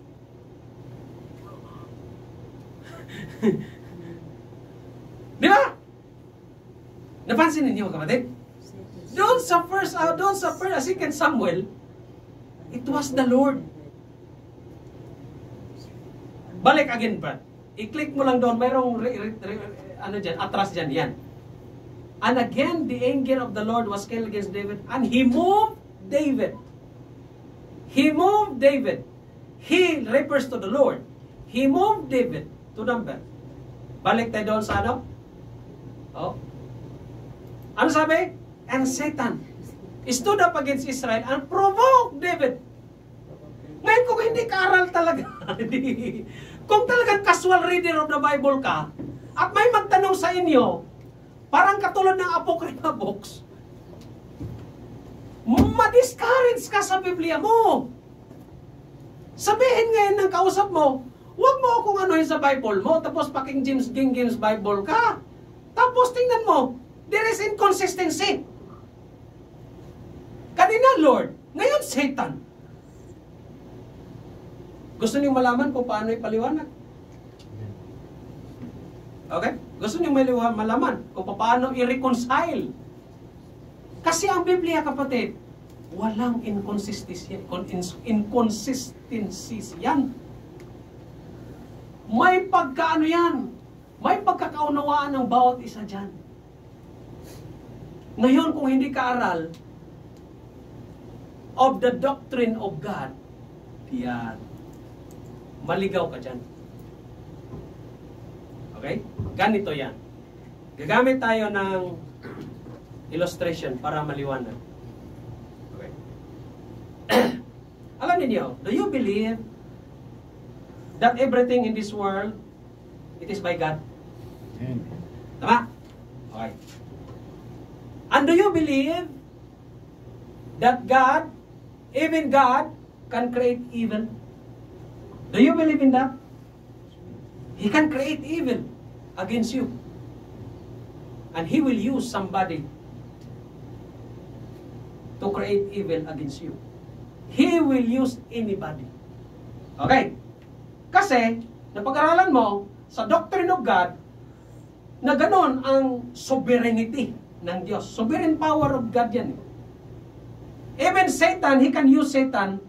Di ba? Napansin ninyo, kapatid? Doon sa first, uh, doon sa first, second Samuel, it was the Lord. Balik again, Brad. I-click mo lang doon, mayroong re, re, re, ano dyan, atras dyan, yan. And again, the anger of the Lord was kindled against David, and he moved David. He moved David. He refers to the Lord. He moved David to number. Balik tayo doon sa ano? Oh. Ano sabi? And Satan stood up against Israel and provoked David. Ngayon kung hindi ka aral talaga, kung talagang casual reader of the Bible ka, at may magtanong sa inyo, parang katulad ng Apocrypha books, ma-discourage ka sa Biblia mo. Sabihin ngayon ng kausap mo, huwag mo akong anuhin sa Bible mo, tapos pa King James, King James Bible ka. Tapos tingnan mo, there is inconsistency. Kanina Lord, ngayon Satan. Gusto niyo malaman kung paano ipaliwanag? Okay? Gusto niyo malaman kung paano i-reconcile? Kasi ang Biblia, kapatid, walang inconsistency, inconsistencies yan. May pagkaano yan. May pagkakaunawaan ng bawat isa dyan. Ngayon, kung hindi ka aral of the doctrine of God, yan, maligaw ka dyan. Okay? Ganito yan. Gagamit tayo ng illustration para maliwanag. Okay? Alam niyo, do you believe that everything in this world, it is by God? Tama? Okay. And do you believe that God, even God, can create evil? Do you believe in that? He can create evil against you. And He will use somebody to create evil against you. He will use anybody. Okay? Kasi, napag-aralan mo sa doctrine of God na ganon ang sovereignty ng Diyos. Sovereign power of God yan. Even Satan, he can use Satan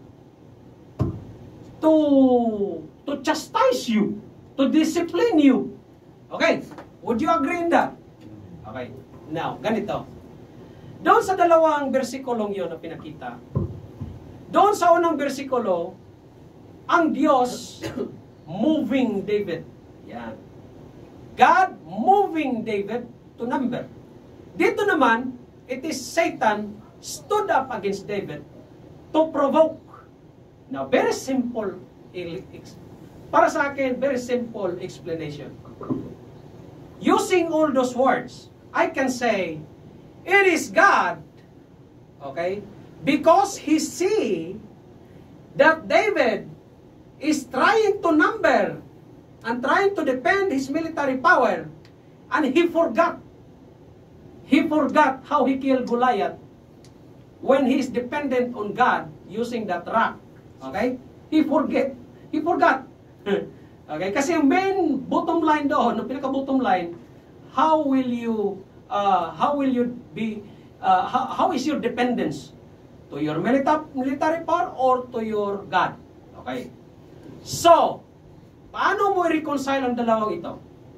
to to chastise you, to discipline you. Okay? Would you agree in that? Okay. Now, ganito. Doon sa dalawang bersikulong yun na pinakita, doon sa unang bersikulo, ang Diyos moving David. Yan. God moving David to number. Dito naman, it is Satan stood up against David to provoke. Now, very simple, para sa akin, very simple explanation. Using all those words, I can say, it is God, okay, because he see that David is trying to number and trying to defend his military power, and he forgot. He forgot how he killed Goliath when he is dependent on God using that rock. Okay? He forget. He forgot. Okay? Kasi yung main bottom line doon, yung pinaka bottom line, how will you, uh, how will you be, uh, how, how is your dependence? To your milita- military power or to your God? Okay? So, paano mo i-reconcile ang dalawang ito?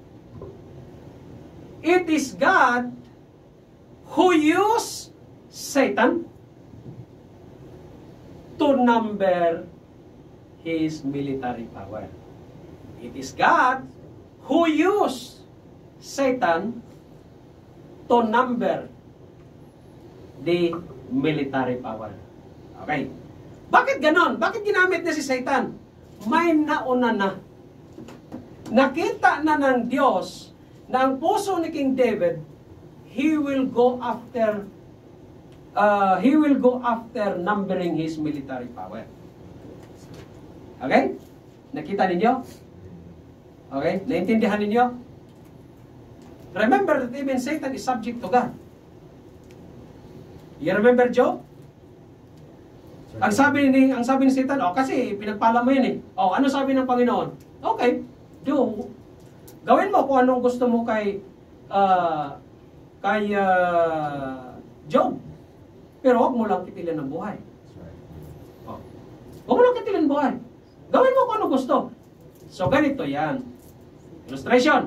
It is God who used Satan to number his military power. It is God who used Satan to number the military power. Okay. Bakit ganon? Bakit ginamit niya si Satan? May nauna na. Nakita na ng Diyos na ang puso ni King David, he will go after uh, he will go after numbering his military power. Okay? Nakita ninyo? Okay? Naintindihan ninyo? Remember that even Satan is subject to God. You remember Job? Ang sabi ni ang sabi ni Satan, oh kasi pinagpala mo yun eh. Oh, ano sabi ng Panginoon? Okay, do. Gawin mo kung anong gusto mo kay uh, kay uh, Job. Pero huwag mo lang kitilin ng buhay. Oh. Huwag mo lang kitilin ng buhay. Gawin mo kung anong gusto. So ganito yan. Illustration.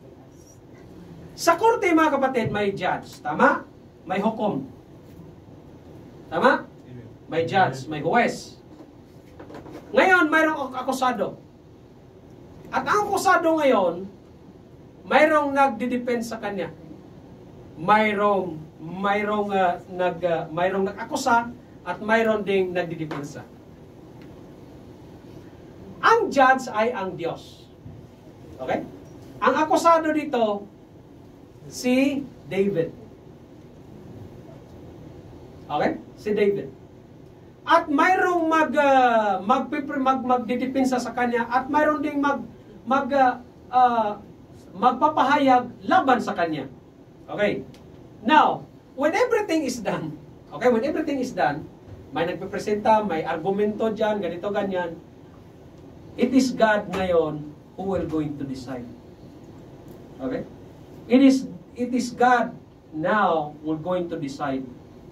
Sa korte mga kapatid, may judge. Tama? May hukom. Tama? May judge, may huwes. Ngayon, mayroong akusado. At ang akusado ngayon, mayroong nagdidepend sa kanya. Mayroong mayroong uh, nag uh, mayroong nag-akusa at mayroong ding nagdidepensa. Ang judge ay ang Diyos. Okay? Ang akusado dito si David. Okay? Si David. At mayroong mag uh, mag mag magdidepensa sa kanya at mayroong ding mag mag uh, uh, magpapahayag laban sa kanya. Okay. Now, when everything is done, okay, when everything is done, may nagpepresenta, may argumento diyan, ganito ganyan. It is God ngayon who will going to decide. Okay? It is it is God now who will going to decide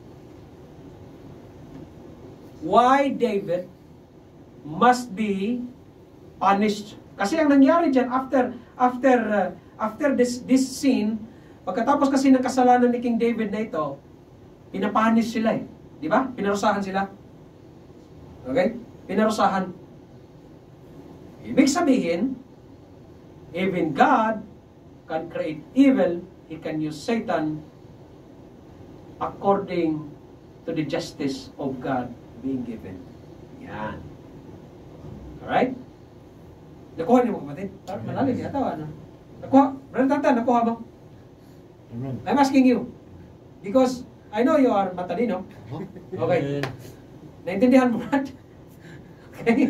why David must be punished. Kasi ang nangyari diyan after after uh, after this this scene, pagkatapos kasi ng kasalanan ni King David na ito, pinapunish sila eh. Di ba? Pinarusahan sila. Okay? Pinarusahan. Ibig sabihin, even God can create evil, He can use Satan according to the justice of God being given. Yan. Alright? Nakuha niyo mo kapatid? Malalim yata o ano? Nakuha? Brother Tantan, nakuha mo? Amen. I'm asking you. Because I know you are matalino. Okay. Naintindihan mo, Brad? Okay.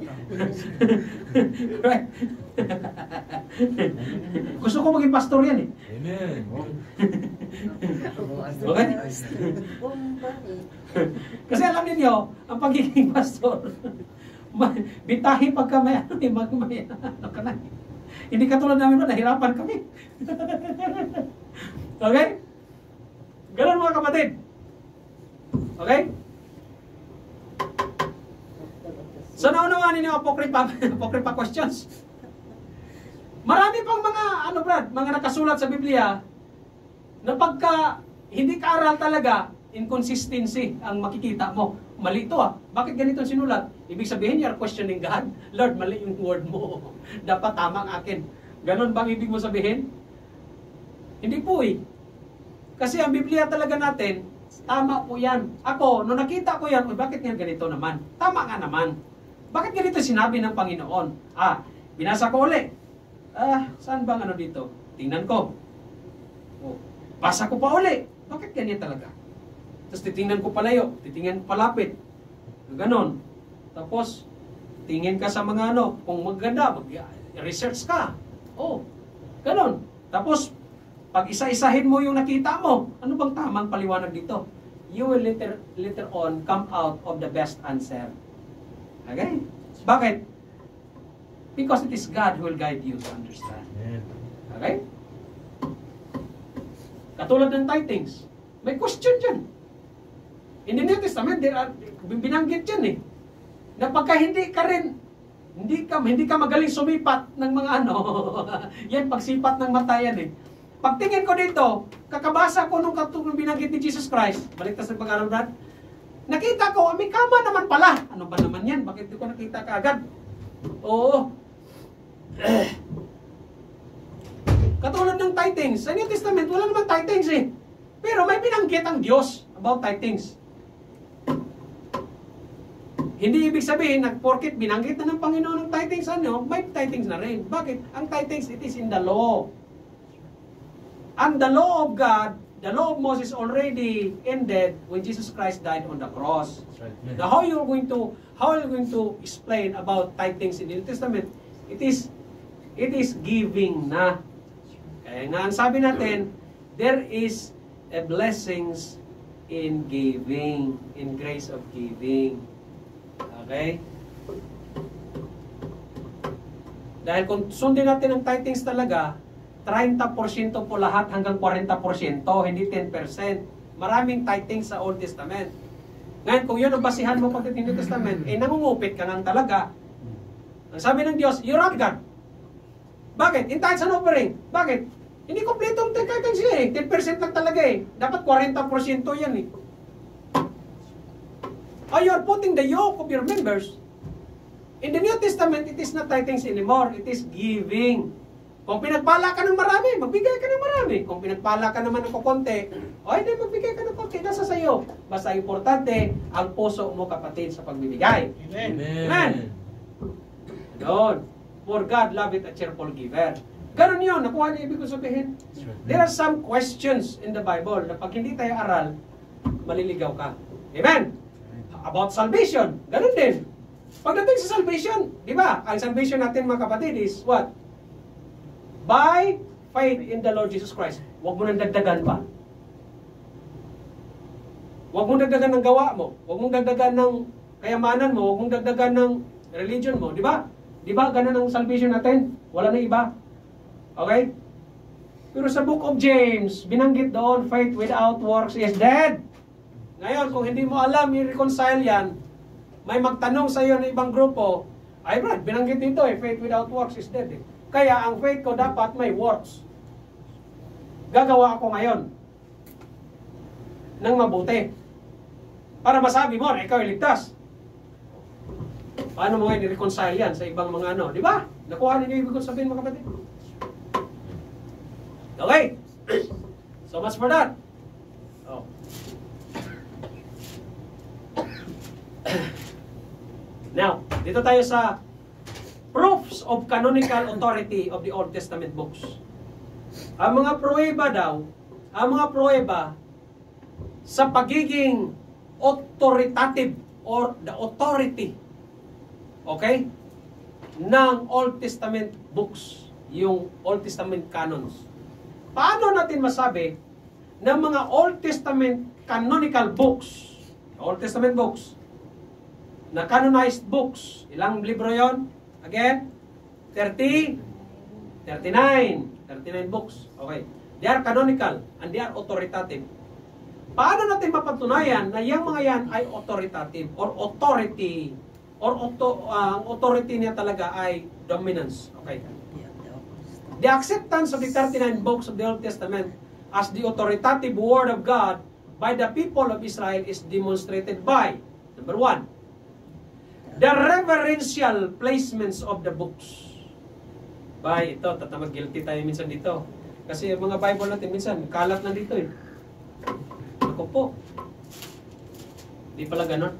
Right. Gusto ko maging pastor yan eh. Amen. Okay? Kasi alam niyo, ang pagiging pastor, bitahi pagka may ano eh, mag may ano ka na. Hindi katulad namin ba, nahirapan kami. Okay? Ganun mga kapatid. Okay? So naunawaan ninyo apocrypha, apocrypha questions. Marami pang mga, ano Brad, mga nakasulat sa Biblia na pagka hindi ka aral talaga, inconsistency ang makikita mo. Mali ito ah. Bakit ganito sinulat? Ibig sabihin, you're questioning God. Lord, mali yung word mo. Dapat tama ang akin. Ganon bang ibig mo sabihin? Hindi po eh. Kasi ang Biblia talaga natin, Tama po yan. Ako, nung nakita ko yan, bakit nga ganito naman? Tama nga naman. Bakit ganito sinabi ng Panginoon? Ah, binasa ko uli. Ah, saan bang ano dito? Tingnan ko. Oh, basa ko pa uli. Bakit ganyan talaga? Tapos titingnan ko palayo, titingnan ko palapit. Ganon. Tapos, tingin ka sa mga ano, kung maganda, mag-research ka. Oh, ganon. Tapos, pag isa-isahin mo yung nakita mo, ano bang tamang paliwanag dito? You will later, later on come out of the best answer. Okay? Bakit? Because it is God who will guide you to understand. Okay? Katulad ng tithings. May question dyan. In the New Testament, there are, binanggit dyan eh. Na pagka hindi ka rin, hindi ka, hindi ka magaling sumipat ng mga ano, yan, pagsipat ng mata yan eh. Pagtingin ko dito, kakabasa ko nung katulong binanggit ni Jesus Christ, baligtas ng pag-aral natin, nakita ko, may kama naman pala. Ano ba naman yan? Bakit di ko nakita kaagad? Oo. Katulad ng tithings. Sa New Testament, wala naman tithings eh. Pero may binanggit ang Diyos about tithings. Hindi ibig sabihin, nag-porkit, binanggit na ng Panginoon ng tithings, ano, may tithings na rin. Bakit? Ang tithings, it is in the law. And the law of God, the law of Moses already ended when Jesus Christ died on the cross. Right. Now, how you're going to, how are you going to explain about tithings in the New Testament? It is, it is giving na. Kaya nga, ang sabi natin, there is a blessings in giving, in grace of giving. Okay? Dahil kung sundin natin ang tithings talaga, thirty percent po lahat hanggang forty percent, hindi ten percent. Maraming tithings sa Old Testament. Ngayon, kung yun ang basihan mo pagdating New Testament, eh nangungupit ka lang talaga. Ang sabi ng Diyos, you rob God. Bakit? In tithes and offering. Bakit? Hindi kompleto ang tithings eh. ten percent lang talaga eh. Dapat forty percent yan eh. Oh, you are putting the yoke of your members. In the New Testament, it is not tithings anymore. It is giving. Kung pinagpala ka ng marami, magbigay ka ng marami. Kung pinagpala ka naman ng kukonti, o hindi, magbigay ka ng konti. Nasa sayo. Basta importante, ang puso mo kapatid sa pagbibigay. Amen. Amen. Doon. For God loveth a cheerful giver. Ganon yun. Nakuha niyo ibig ko sabihin? There are some questions in the Bible na pag hindi tayo aral, maliligaw ka. Amen. About salvation, ganun din. Pagdating sa salvation, di ba? Ang salvation natin mga kapatid is what? By faith in the Lord Jesus Christ. Huwag mo nang dagdagan pa. Huwag mong dagdagan ng gawa mo. Huwag mong dagdagan ng kayamanan mo. Huwag mong dagdagan ng religion mo. Di ba? Di ba? Ganun ang salvation natin. Wala na iba. Okay? Pero sa book of James, binanggit doon, faith without works is dead. Ngayon, kung hindi mo alam, i-reconcile yan, may magtanong sa iyo ng ibang grupo, ay Brad, binanggit dito eh, faith without works is dead eh. Kaya ang faith ko dapat may works. Gagawa ako ngayon ng mabuti. Para masabi mo na ikaw ay ligtas. Paano mo ngayon i-reconcile yan sa ibang mga ano? Di ba? Nakuha ninyo ibig kong sabihin mga kapatid. Okay. So much for that. Oh. Now, dito tayo sa proofs of canonical authority of the Old Testament books. Ang mga pruweba daw, ang mga pruweba sa pagiging authoritative or the authority, okay, ng Old Testament books, yung Old Testament canons. Paano natin masabi na mga Old Testament canonical books, Old Testament books, na canonized books, ilang libro yon? Again, thirty, thirty-nine, thirty-nine books. Okay. They are canonical and they are authoritative. Paano natin mapatunayan na yung mga yan ay authoritative or authority or auto, uh, authority niya talaga ay dominance? Okay. The acceptance of the thirty-nine books of the Old Testament as the authoritative word of God by the people of Israel is demonstrated by, number one, the reverential placements of the books. Bay, ito, tatamag guilty tayo minsan dito. Kasi yung mga Bible natin minsan, kalat na dito eh. Ako po. Di pala ganon.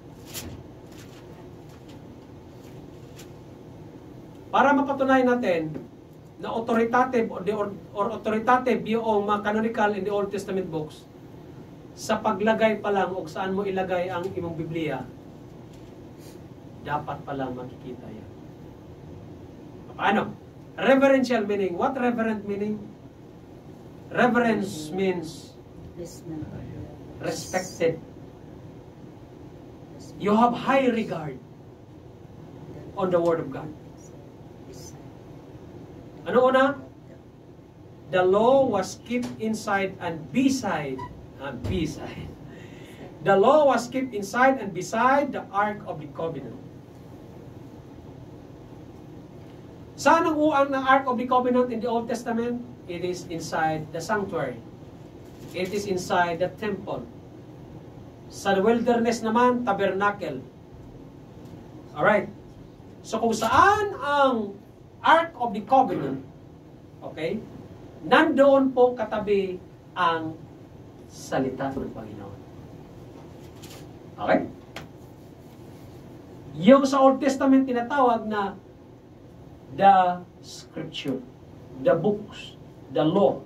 Para mapatunayan natin na authoritative or, or, or authoritative yung mga canonical in the Old Testament books, sa paglagay pa lang o saan mo ilagay ang imong Biblia, dapat pa lang makikita yan. Paano? Reverential meaning. What reverent meaning? Reverence means respected. You have high regard on the Word of God. Ano una? The law was kept inside and beside, and beside. The law was kept inside and beside the Ark of the Covenant. Saan ang uang ng Ark of the Covenant in the Old Testament? It is inside the sanctuary. It is inside the temple. Sa wilderness naman, tabernacle. Alright. So kung saan ang Ark of the Covenant, okay, nandoon po katabi ang salita ng Panginoon. Okay? Yung sa Old Testament tinatawag na the Scripture, the books, the law.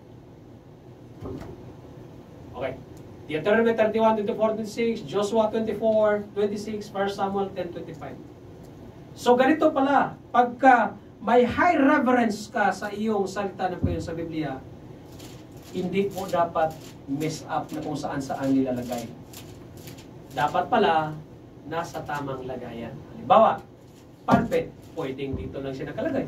Okay. Deuteronomy thirty-one, twenty-four, twenty-six, Joshua twenty-four, twenty-six, First Samuel ten, twenty-five. So ganito pala, pagka may high reverence ka sa iyong salita ng Panginoon sa Biblia, hindi po dapat mess up na kung saan saan nilalagay. Dapat pala nasa tamang lagayan. Halimbawa, pulpit, pwedeng dito lang siya nakalagay.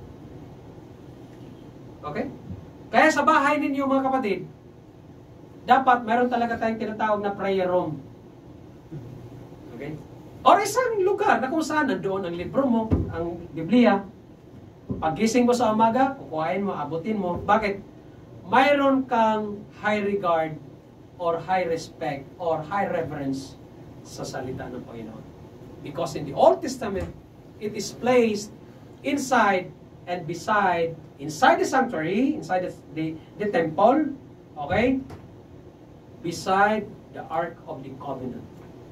Okay? Kaya sa bahay ninyo mga kapatid, dapat meron talaga tayong tinatawag na prayer room. Okay? Or isang lugar na kung saan nandoon ang libro mo, ang Biblia. Paggising mo sa umaga, kukuhain mo, abutin mo. Bakit? Mayroon kang high regard or high respect or high reverence sa salita ng Panginoon. Because in the Old Testament, it is placed inside and beside, inside the sanctuary, inside the, the, the temple, okay? Beside the Ark of the Covenant.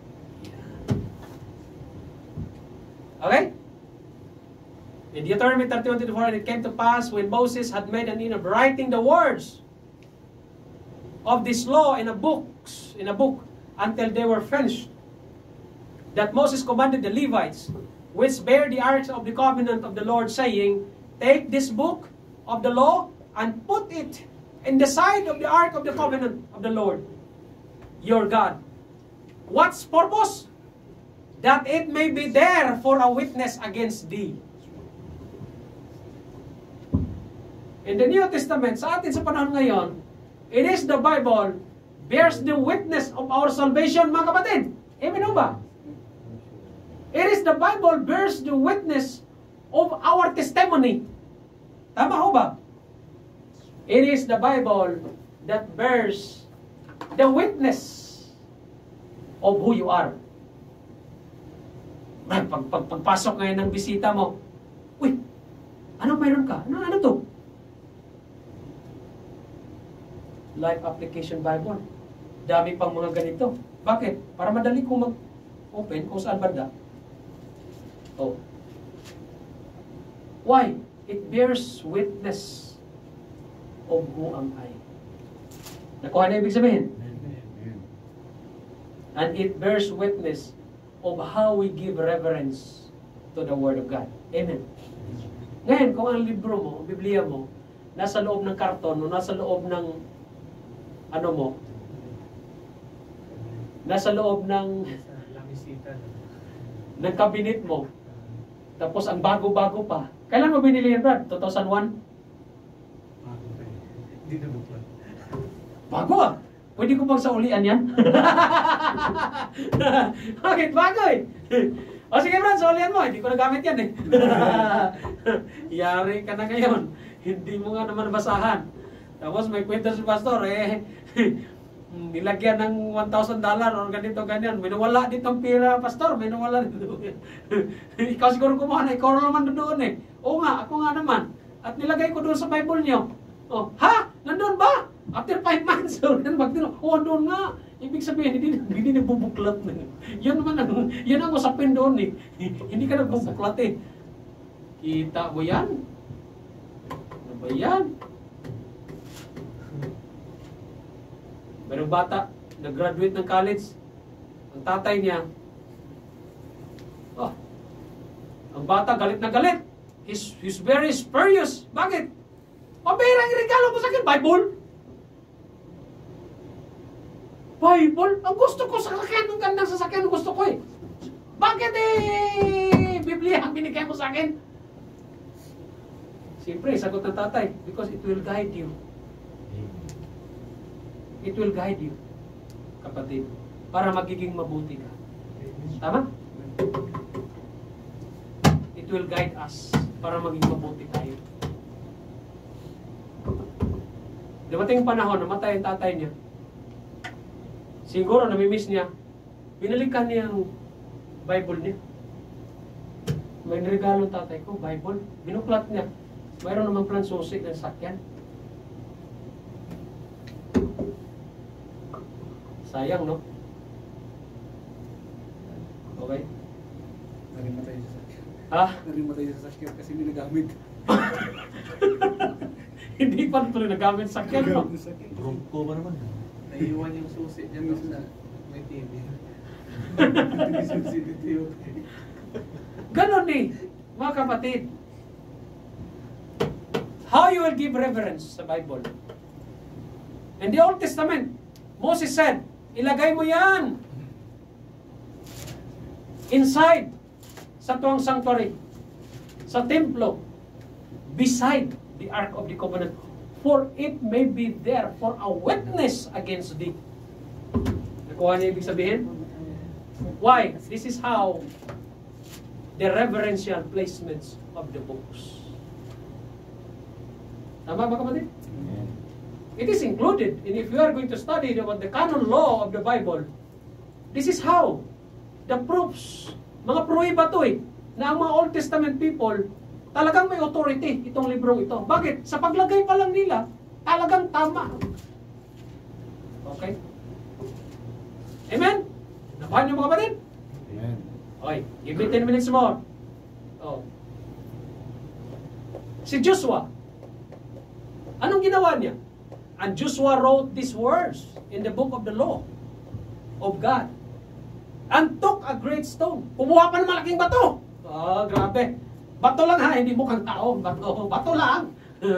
Okay? In Deuteronomy thirty-one, twenty-four, and it came to pass when Moses had made an end of writing the words of this law in a books, in a book, until they were finished, that Moses commanded the Levites, which bear the ark of the covenant of the Lord, saying, take this book of the law and put it in the side of the ark of the covenant of the Lord, your God. What's purpose? That it may be there for a witness against thee. In the New Testament, sa atin sa panahon ngayon, it is the Bible bears the witness of our salvation, mga kapatid. Amen o ba? It is the Bible bears the witness of our testimony. Tama ho ba? It is the Bible that bears the witness of who you are. Pag, pag, pagpasok ngayon ng bisita mo, uy, ano mayroon ka? Ano, ano to? Life Application Bible. Dami pang mga ganito. Bakit? Para madali kong mag-open kung saan banda. Oh. Why? It bears witness of who am I. Nakuha na ibig sabihin? And it bears witness of how we give reverence to the Word of God. Amen. Ngayon, kung ang libro mo, ang Biblia mo, nasa loob ng karton o nasa loob ng ano mo, nasa loob ng ng kabinet mo, tapos ang bago-bago pa. Kailan mo binili yan, Brad? two thousand one? Hindi na buklan. Bago ah! Pwede ko bang saulian yan? Bakit? Bago eh! O sige Brad, saulian mo. Hindi ko nagamit yan eh. Yari ka na ngayon. Hindi mo nga naman basahan. Tapos may kwenta si pastor eh. Nilagyan ng one thousand dollars or ganito ganyan. May nawala ditong pira, pastor. May nawala dito. Ikaw siguro kumuha na. Ikaw naman doon eh. Oo nga, ako nga naman. At nilagay ko doon sa Bible niyo. Oh, ha? Nandun ba? After five months, so, magtino, oh, doon nga. Ibig sabihin, hindi, hindi nagbubuklat na. Yan naman ang, yan ang usapin doon eh. Hindi ka nagbubuklat eh. Kita mo yan? Ano ba yan? Merong bata, nag-graduate ng college. Ang tatay niya, oh, ang bata galit na galit. He's, he's very spurious. Bakit? Pabirang regalo mo sa akin, Bible. Bible? Ang gusto ko sa sasakyan, ang gandang sasakyan, ang gusto ko eh. Bakit eh, Biblia ang binigay mo sa akin? Siyempre, sagot ng tatay, because it will guide you. It will guide you, kapatid, para magiging mabuti ka. Tama? It will guide us para maging mabuti tayo. Dumating panahon, namatay ang tatay niya. Siguro namimiss niya. Binalikan niya ang Bible niya. May regalo tatay ko, Bible. Binuklat niya. Mayroon naman plan susi ng sakyan. Sayang, no? Okay? Narimatay sa sakyan. Ha? Narimatay sa sakyan kasi hindi nagamit. Hindi pa tuloy nagamit sa sakyan, no? Nagamit sa sakyan. Rumpo ba naman? Naiiwan yung susi dyan kasi na may T V. May susi dito yun. Ganon eh, mga kapatid. How you will give reverence sa Bible. In the Old Testament, Moses said, ilagay mo yan inside sa tuwang sanctuary, sa templo, beside the Ark of the Covenant, for it may be there for a witness against thee. Nakuha niya ibig sabihin? Why? This is how the reverential placements of the books. Tama ba kapatid? It is included, and if you are going to study about the canon law of the Bible, this is how the proofs, mga pruiba to eh, na ang mga Old Testament people, talagang may authority itong librong ito. Bakit? Sa paglagay pa lang nila, talagang tama. Okay? Amen? Nakuha niyo mga kapatid? Amen. Okay, give me ten minutes more. Oh. Si Joshua, anong ginawa niya? And Joshua wrote these words in the book of the law of God. And took a great stone. Kumuha pa ng malaking bato. Ah, grabe. Bato lang ha, hindi mukhang tao. Bato, bato lang.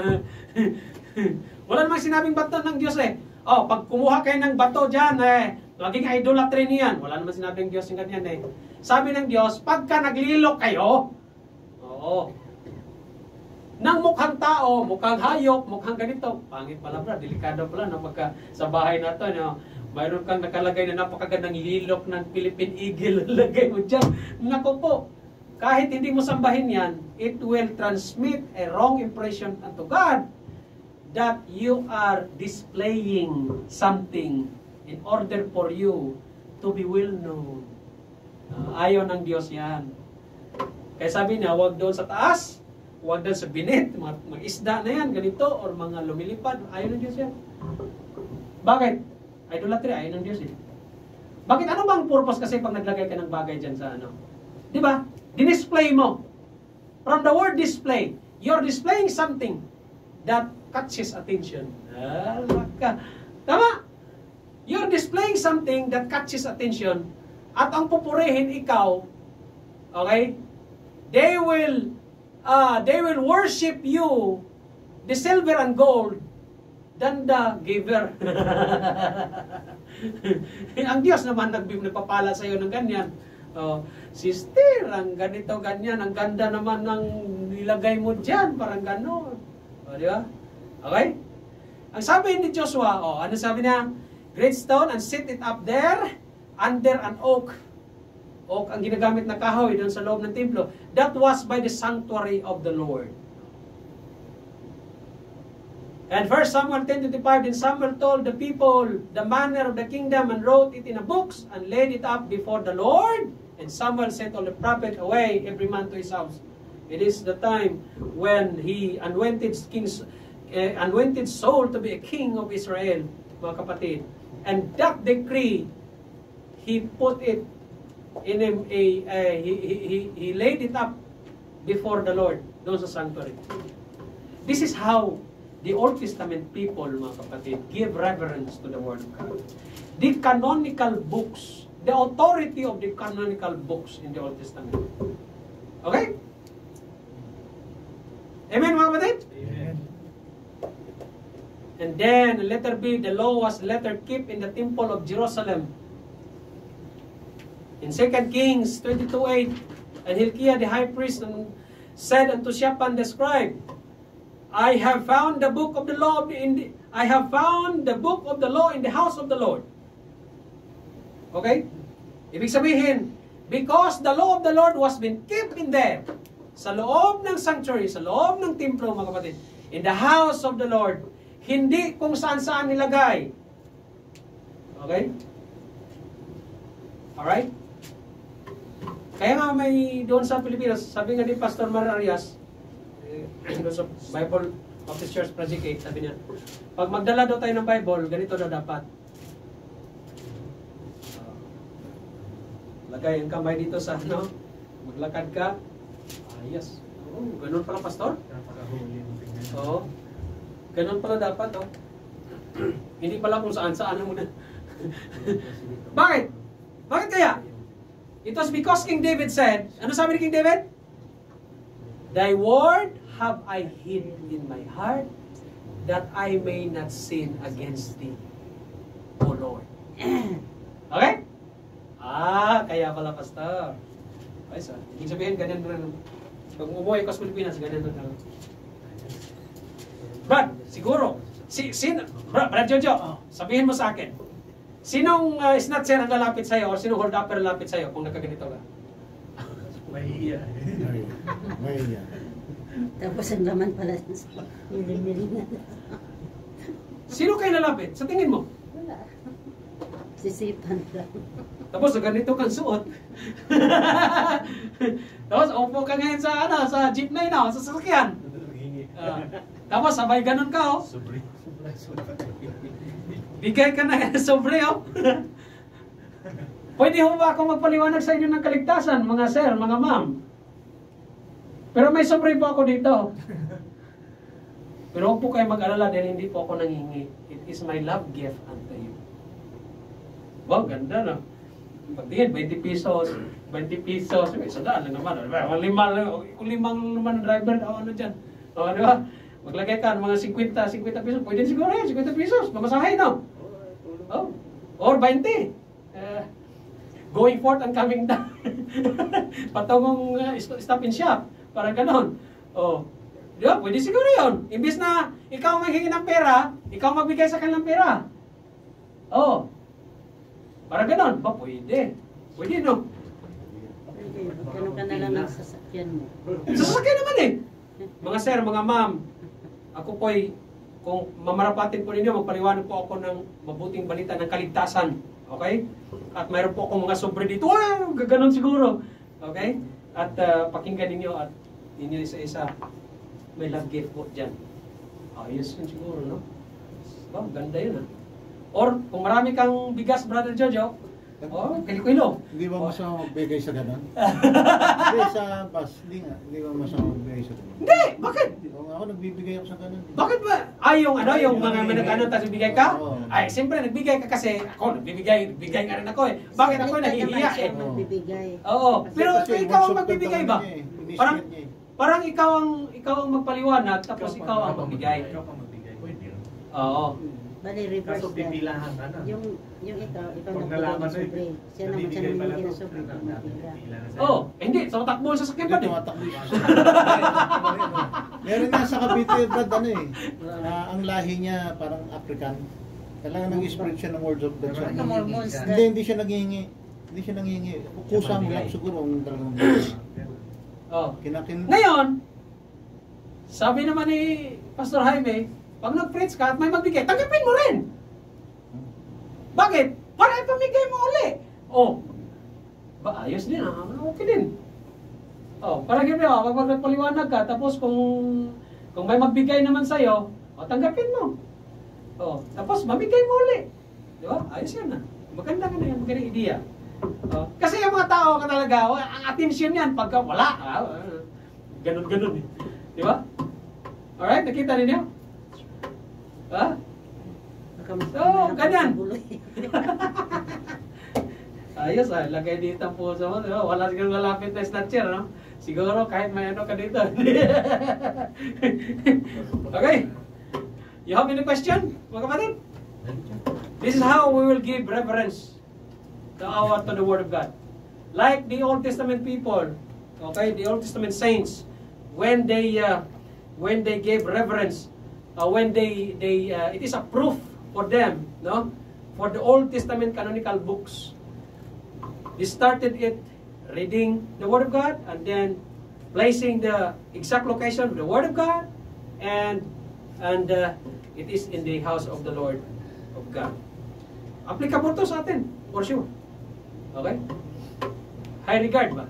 Wala namang sinabing bato ng Diyos eh. Oh, pag kumuha kayo ng bato dyan eh, maging idolatry niyan. Wala namang sinabing Diyos yung ganyan eh. Sabi ng Diyos, pagka naglilok kayo, oo, nang mukhang tao, mukhang hayop, mukhang ganito, pangit pala bro, delikado pala no, pagka sa bahay na to, no, mayroon kang nakalagay na napakagandang lilok ng Philippine Eagle, lagay mo dyan. Naku po, kahit hindi mo sambahin yan, it will transmit a wrong impression unto God that you are displaying something in order for you to be well known. Uh, ayaw ng Diyos yan. Kaya sabi niya, huwag doon sa taas, huwag doon sa binit, mga, mga isda na yan, ganito, or mga lumilipad. Ayaw ng Diyos yan. Bakit? Idolatry, ayaw ng Diyos eh. Bakit? Ano bang purpose kasi pag naglagay ka ng bagay dyan sa ano? Di ba? Dinisplay mo. From the word display, you're displaying something that catches attention. Ah, maka. Tama? You're displaying something that catches attention at ang pupurihin ikaw, okay? They will uh, they will worship you, the silver and gold, than the giver. Ang Diyos naman nagpapala sa iyo ng ganyan. Oh, sister, ang ganito, ganyan, ang ganda naman ng nilagay mo dyan, parang gano'n. O, di ba? Okay? Ang sabi ni Joshua, oh, ano sabi niya? Great stone and set it up there under an oak. Oak ang ginagamit na kahoy doon sa loob ng templo. That was by the sanctuary of the Lord. And First Samuel ten twenty-five, then Samuel told the people the manner of the kingdom and wrote it in a books and laid it up before the Lord. And Samuel sent all the prophets away, every man to his house. It is the time when he anointed kings, uh, anointed Saul to be a king of Israel, mga kapatid. And that decree, he put it in a, a, a he, he, he, he laid it up before the Lord, doon sa sanctuary. This is how the Old Testament people, mga kapatid, give reverence to the Word of God. The canonical books, the authority of the canonical books in the Old Testament. Okay? Amen, mga kapatid? Amen. And then, letter B, the law was letter keep in the temple of Jerusalem. In Second Kings twenty-two eight, and Hilkiah the high priest said unto Shaphan the scribe, I have found the book of the law of the, in the, I have found the book of the law in the house of the Lord. Okay? Ibig sabihin, because the law of the Lord was been kept in there, sa loob ng sanctuary, sa loob ng templo, mga kapatid, in the house of the Lord, hindi kung saan-saan nilagay. Okay? Alright? Kaya nga may doon sa Pilipinas, sabi nga ni Pastor Mar Arias, eh, doon sa Bible Baptist Church Project eight, sabi niya, pag magdala daw tayo ng Bible, ganito daw dapat. Uh, lagay ang kamay dito sa ano, maglakad ka. Ah, yes. Oh, ganun pala, Pastor? Napakahuli mo tingnan. Oo. Ganun pala dapat, oh. Hindi pala kung saan-saan muna. Bakit? Bakit kaya? It was because King David said, ano sabi ni King David? Thy word have I hid in my heart, that I may not sin against thee, O Lord. Okay? Ah, kaya pala, Pastor. Ay, sa, ibig sabihin, ganyan rin. Pag umuwi ka sa Pilipinas, ganyan rin. Brad, siguro, si, sin, Brad, Brad Jojo, sabihin mo sa akin, sinong uh, snatcher ang lalapit sa'yo or sinong hold-upper ang lalapit sa'yo kung nagkaganito ka? Mahiya. Mahiya. Tapos ang laman pala sa miling-miling na. Sino kayo lalapit? Sa tingin mo? Wala. Sisipan lang. Tapos ganito kang suot. Tapos upo ka ngayon sa ano, sa jeepney na, sa sasakyan. Uh, tapos sabay ganun ka, oh. Sobri. Sobri. Sobri. Bigay ka na sobre, oh. Pwede ho ba akong magpaliwanag sa inyo ng kaligtasan, mga sir, mga ma'am? Pero may sobre po ako dito. Pero huwag po kayo mag-alala dahil hindi po ako nangingi. It is my love gift unto you. Wow, ganda na. Pagtingin, twenty pesos, twenty pesos, may sadaan lang naman. Kung lima, kung limang naman driver, o ano dyan. O, di ba? Maglagay ka ng mga fifty, fifty pesos. Pwede siguro yan, fifty pesos. Mamasahay, no? Oh. Or twenty. Uh, going forth and coming down. Patungong uh, stop and shop. Parang ganon. Oh. Di ba? Pwede siguro yun. Imbis na ikaw maghingi ng pera, ikaw magbigay sa kanilang pera. Oh. Parang ganon. Ba, pwede. Pwede, no? Pwede, magkano ka na lang ng sasakyan mo. Sasakyan naman eh. Mga sir, mga ma'am, ako po'y, kung mamarapatin po ninyo, magpaliwanag po ako ng mabuting balita ng kaligtasan. Okay? At mayroon po akong mga sobre dito. Wow! Gaganon siguro. Okay? At uh, pakinggan ninyo at ninyo isa-isa. May love gift po dyan. Ayos yun siguro, no? Oh, ganda yun, ha? Or, kung marami kang bigas, Brother Jojo, oh, kilo-kilo. Hindi ba masama magbigay sa ganun? Hindi, sa bus. Hindi nga. Hindi ba masama magbigay sa ganun? Hindi! Bakit? Kung ako nagbibigay ako sa ganun. Bakit ba? Ay, yung ano, yung mga manag-ano, tapos nagbigay ka? Oo. Ay, siyempre, nagbigay ka kasi ako, nagbibigay, nagbigay nga rin ako eh. Bakit ako nahihiya eh? Magbibigay. Oo, pero Kasi ikaw ang one-shot magbibigay lang ba? niya eh. Inisip Parang, niya eh. parang ikaw ang, ikaw ang magpaliwanag, tapos ikaw ang magbigay. Ikaw pa magbigay. Pwede rin. Oo. Bali, reverse Kaso that. pipilahan ka na. Yung, yung ikaw, ikaw Pag nagbigay nalaman ng mo, sobre. Siya naman siya nabibigay naman pala yung to. sobre. Pumipila. Pipila na sa'yo. Oh, hindi, sa takbo sa sakyan Hindi pa din. tumatakbo siya. Meron nga sa Cavite, Brad, ano eh. ah, ang lahi niya parang African. Kailangan nag-spread siya ng words of God. Pero Ano Mormons Hindi, na. hindi siya naghihingi. Hindi siya nanghihingi. Kusa mo lang siguro ang talagang Oh. kinakin. Ngayon, sabi naman ni Pastor Jaime, pag nag-preach ka at may magbigay, tanggapin mo rin. Bakit? Para ipamigay mo uli. Oh. Ba, ayos din ah. Okay din. Oh, parang gano'n, oh, pag magpaliwanag ka, tapos kung kung may magbigay naman sa'yo, oh, tanggapin mo. Oh, tapos mamigay mo uli. Di ba? Ayos yan na. Maganda ka na yan, magandang idea. Oh, kasi yung mga tao ka talaga, oh, ang attention yan pagka wala. Ah, ah, ganun-ganun eh. Di ba? Alright, nakita ninyo? Ha? Oo, ganyan. Ayos ah, lagay dito ang puso mo. Diba? Wala siguro malapit na snatcher, no? Siguro kahit may ano ka dito. Okay. You have any question, mga kapatid? This is how we will give reverence to our to the Word of God. Like the Old Testament people, okay, the Old Testament saints, when they uh, when they gave reverence, uh, when they they uh, it is a proof for them, no, for the Old Testament canonical books. They started it reading the Word of God and then placing the exact location of the Word of God, and and uh, it is in the house of the Lord of God. Applicable to sa atin, for sure. Okay? High regard ba?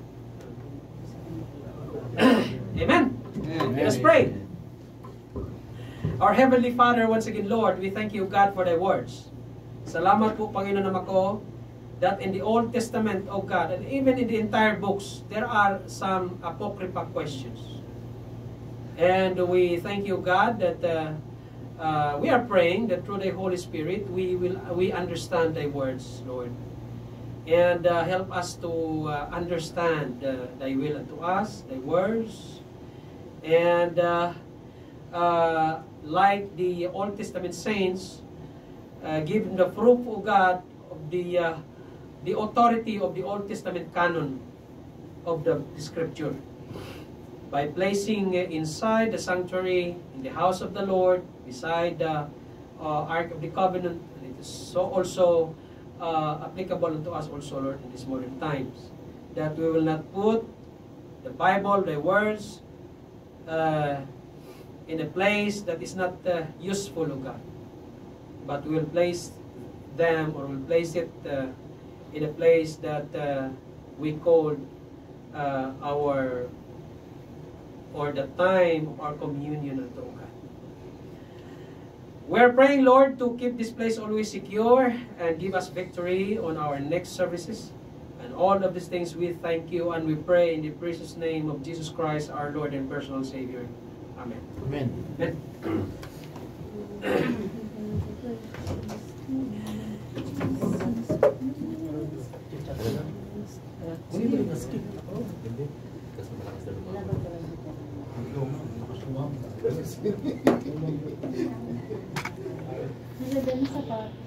Amen? Let us pray. Our Heavenly Father, once again, Lord, we thank you, God, for thy words. Salamat po, Panginoon naman ko, that in the Old Testament, oh God, and even in the entire books, there are some apocryphal questions. And we thank you, God, that uh, uh, we are praying that through the Holy Spirit, we will we understand thy words, Lord. And uh, help us to uh, understand uh, thy will unto us, thy words. And uh, uh, like the Old Testament saints, uh, give them the proof, O God, of the uh, the authority of the Old Testament canon of the, the Scripture, by placing uh, inside the sanctuary, in the house of the Lord, beside the uh, Ark of the Covenant. And it is so also uh, applicable to us also, Lord, in these modern times, that we will not put the Bible, the words, uh, in a place that is not uh, useful, O God, but we will place them, or will place it uh, in a place that uh, we call uh, our, or the time of our communion unto God. We're praying, Lord, to keep this place always secure and give us victory on our next services. And all of these things we thank you and we pray in the precious name of Jesus Christ, our Lord and personal Savior. Amen. Amen. Amen. Nasa dyan sa pa.